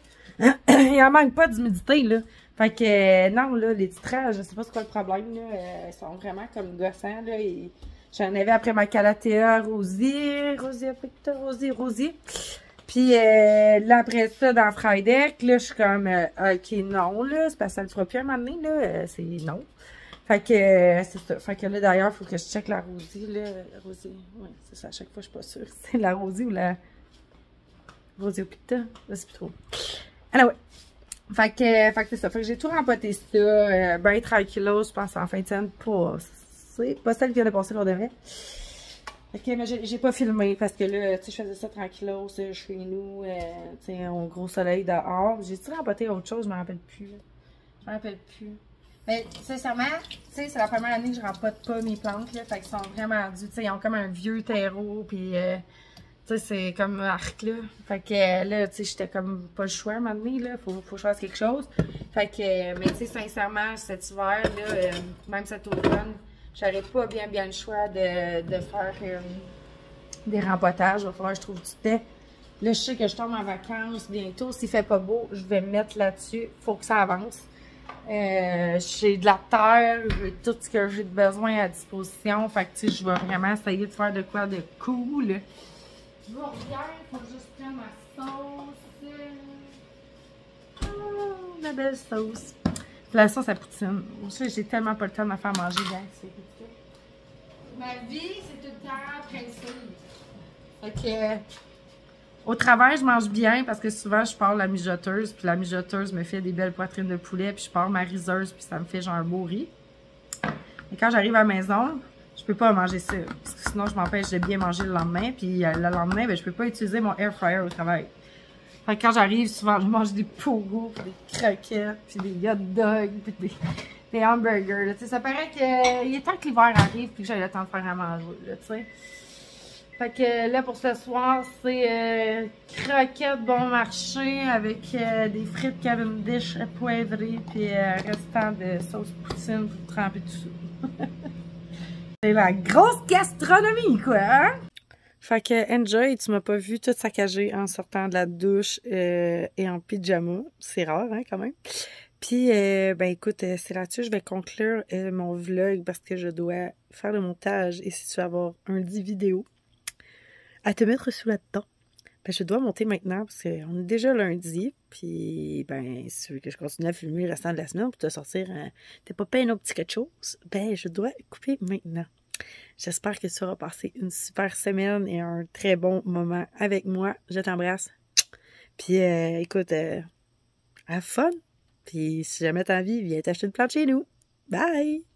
Il en manque pas d'humidité, là. Fait que, euh, non, là, les titrages, je sais pas c'est quoi le problème, là. Euh, ils sont vraiment comme gossants, là. J'en avais après ma Calathea rosier, rosier, rosier, rosier. Puis, euh, là, après ça, dans Friedeck, là, je suis comme, euh, OK, non, là, c'est parce que ça le fera plus un moment donné, là. Euh, c'est non. Fait que, euh, c'est ça. Fait que là, d'ailleurs, il faut que je check la rosée, là. La rosée, ouais, c'est ça. À chaque fois, je suis pas sûre. C'est la rosée ou la rosée au pita. Je sais plus trop. Alors, ouais. Fait que, fait que c'est ça. Fait que j'ai tout rempoté ça. Euh, ben tranquillos, je pense, en fin de semaine. Pas, c'est pas celle qui vient de passer l'on devrait. Fait que, mais j'ai pas filmé parce que là, tu sais, je faisais ça tranquillos chez nous, euh, tu sais, au gros soleil dehors. J'ai-tu rempoté autre chose? Je m'en rappelle plus, là. Je m'en rappelle plus. Mais sincèrement, tu sais, c'est la première année que je rempote pas mes plantes, là. Fait qu'ils sont vraiment durs. Tu sais, ils ont comme un vieux terreau, puis euh, tu sais, c'est comme arc, là. Fait que euh, là, tu sais, j'étais comme pas le choix à un moment donné, là. Faut, faut que je fasse quelque chose. Fait que, euh, mais tu sais, sincèrement, cet hiver, là, euh, même cet automne, j'aurais pas bien, bien le choix de, de faire euh, des rempotages. Il va falloir que je trouve du temps. Là, je sais que je tombe en vacances bientôt. S'il fait pas beau, je vais me mettre là-dessus. Faut que ça avance. Euh, j'ai de la terre, j'ai tout ce que j'ai de besoin à disposition. Fait que, tu sais, je vais vraiment essayer de faire de quoi de cool. Je vais regarder, il faut juste prendre ma sauce. Oh, la belle sauce. La sauce à poutine. J'ai tellement pas le temps de me faire manger, bien. Ma vie, c'est tout le temps pressée. Fait que, au travail, je mange bien parce que souvent, je pars la mijoteuse. Puis la mijoteuse me fait des belles poitrines de poulet. Puis je pars ma riseuse. Puis ça me fait genre un beau riz. Et quand j'arrive à la maison, je peux pas manger ça. Parce que sinon, je m'empêche de bien manger le lendemain. Puis euh, le lendemain, ben, je peux pas utiliser mon air fryer au travail. Fait que quand j'arrive, souvent, je mange des pougous, puis des croquettes, puis des hot dogs, puis des, des hamburgers. Là, ça paraît qu'il est temps que l'hiver arrive puis que j'ai le temps de faire à manger. Là, t'sais. Fait que là, pour ce soir, c'est euh, croquettes bon marché avec euh, des frites Cavendish poivrées puis euh, restant de sauce poutine pour tremper tout ça. C'est la grosse gastronomie, quoi, hein? Fait que, enjoy, tu m'as pas vu tout saccagé en sortant de la douche euh, et en pyjama. C'est rare, hein, quand même. Puis, euh, ben écoute, euh, c'est là-dessus que je vais conclure euh, mon vlog parce que je dois faire le montage et si tu veux avoir un dix vidéos à te mettre sous la dent, ben je dois monter maintenant parce qu'on est déjà lundi. Puis, ben, si tu veux que je continue à filmer le restant de la semaine pour te sortir un, t'es pas payé un autre petit quelque chose, ben je dois couper maintenant. J'espère que tu auras passé une super semaine et un très bon moment avec moi. Je t'embrasse. Puis, euh, écoute, euh, have fun. Puis, si jamais t'as envie, viens t'acheter une plante chez nous. Bye!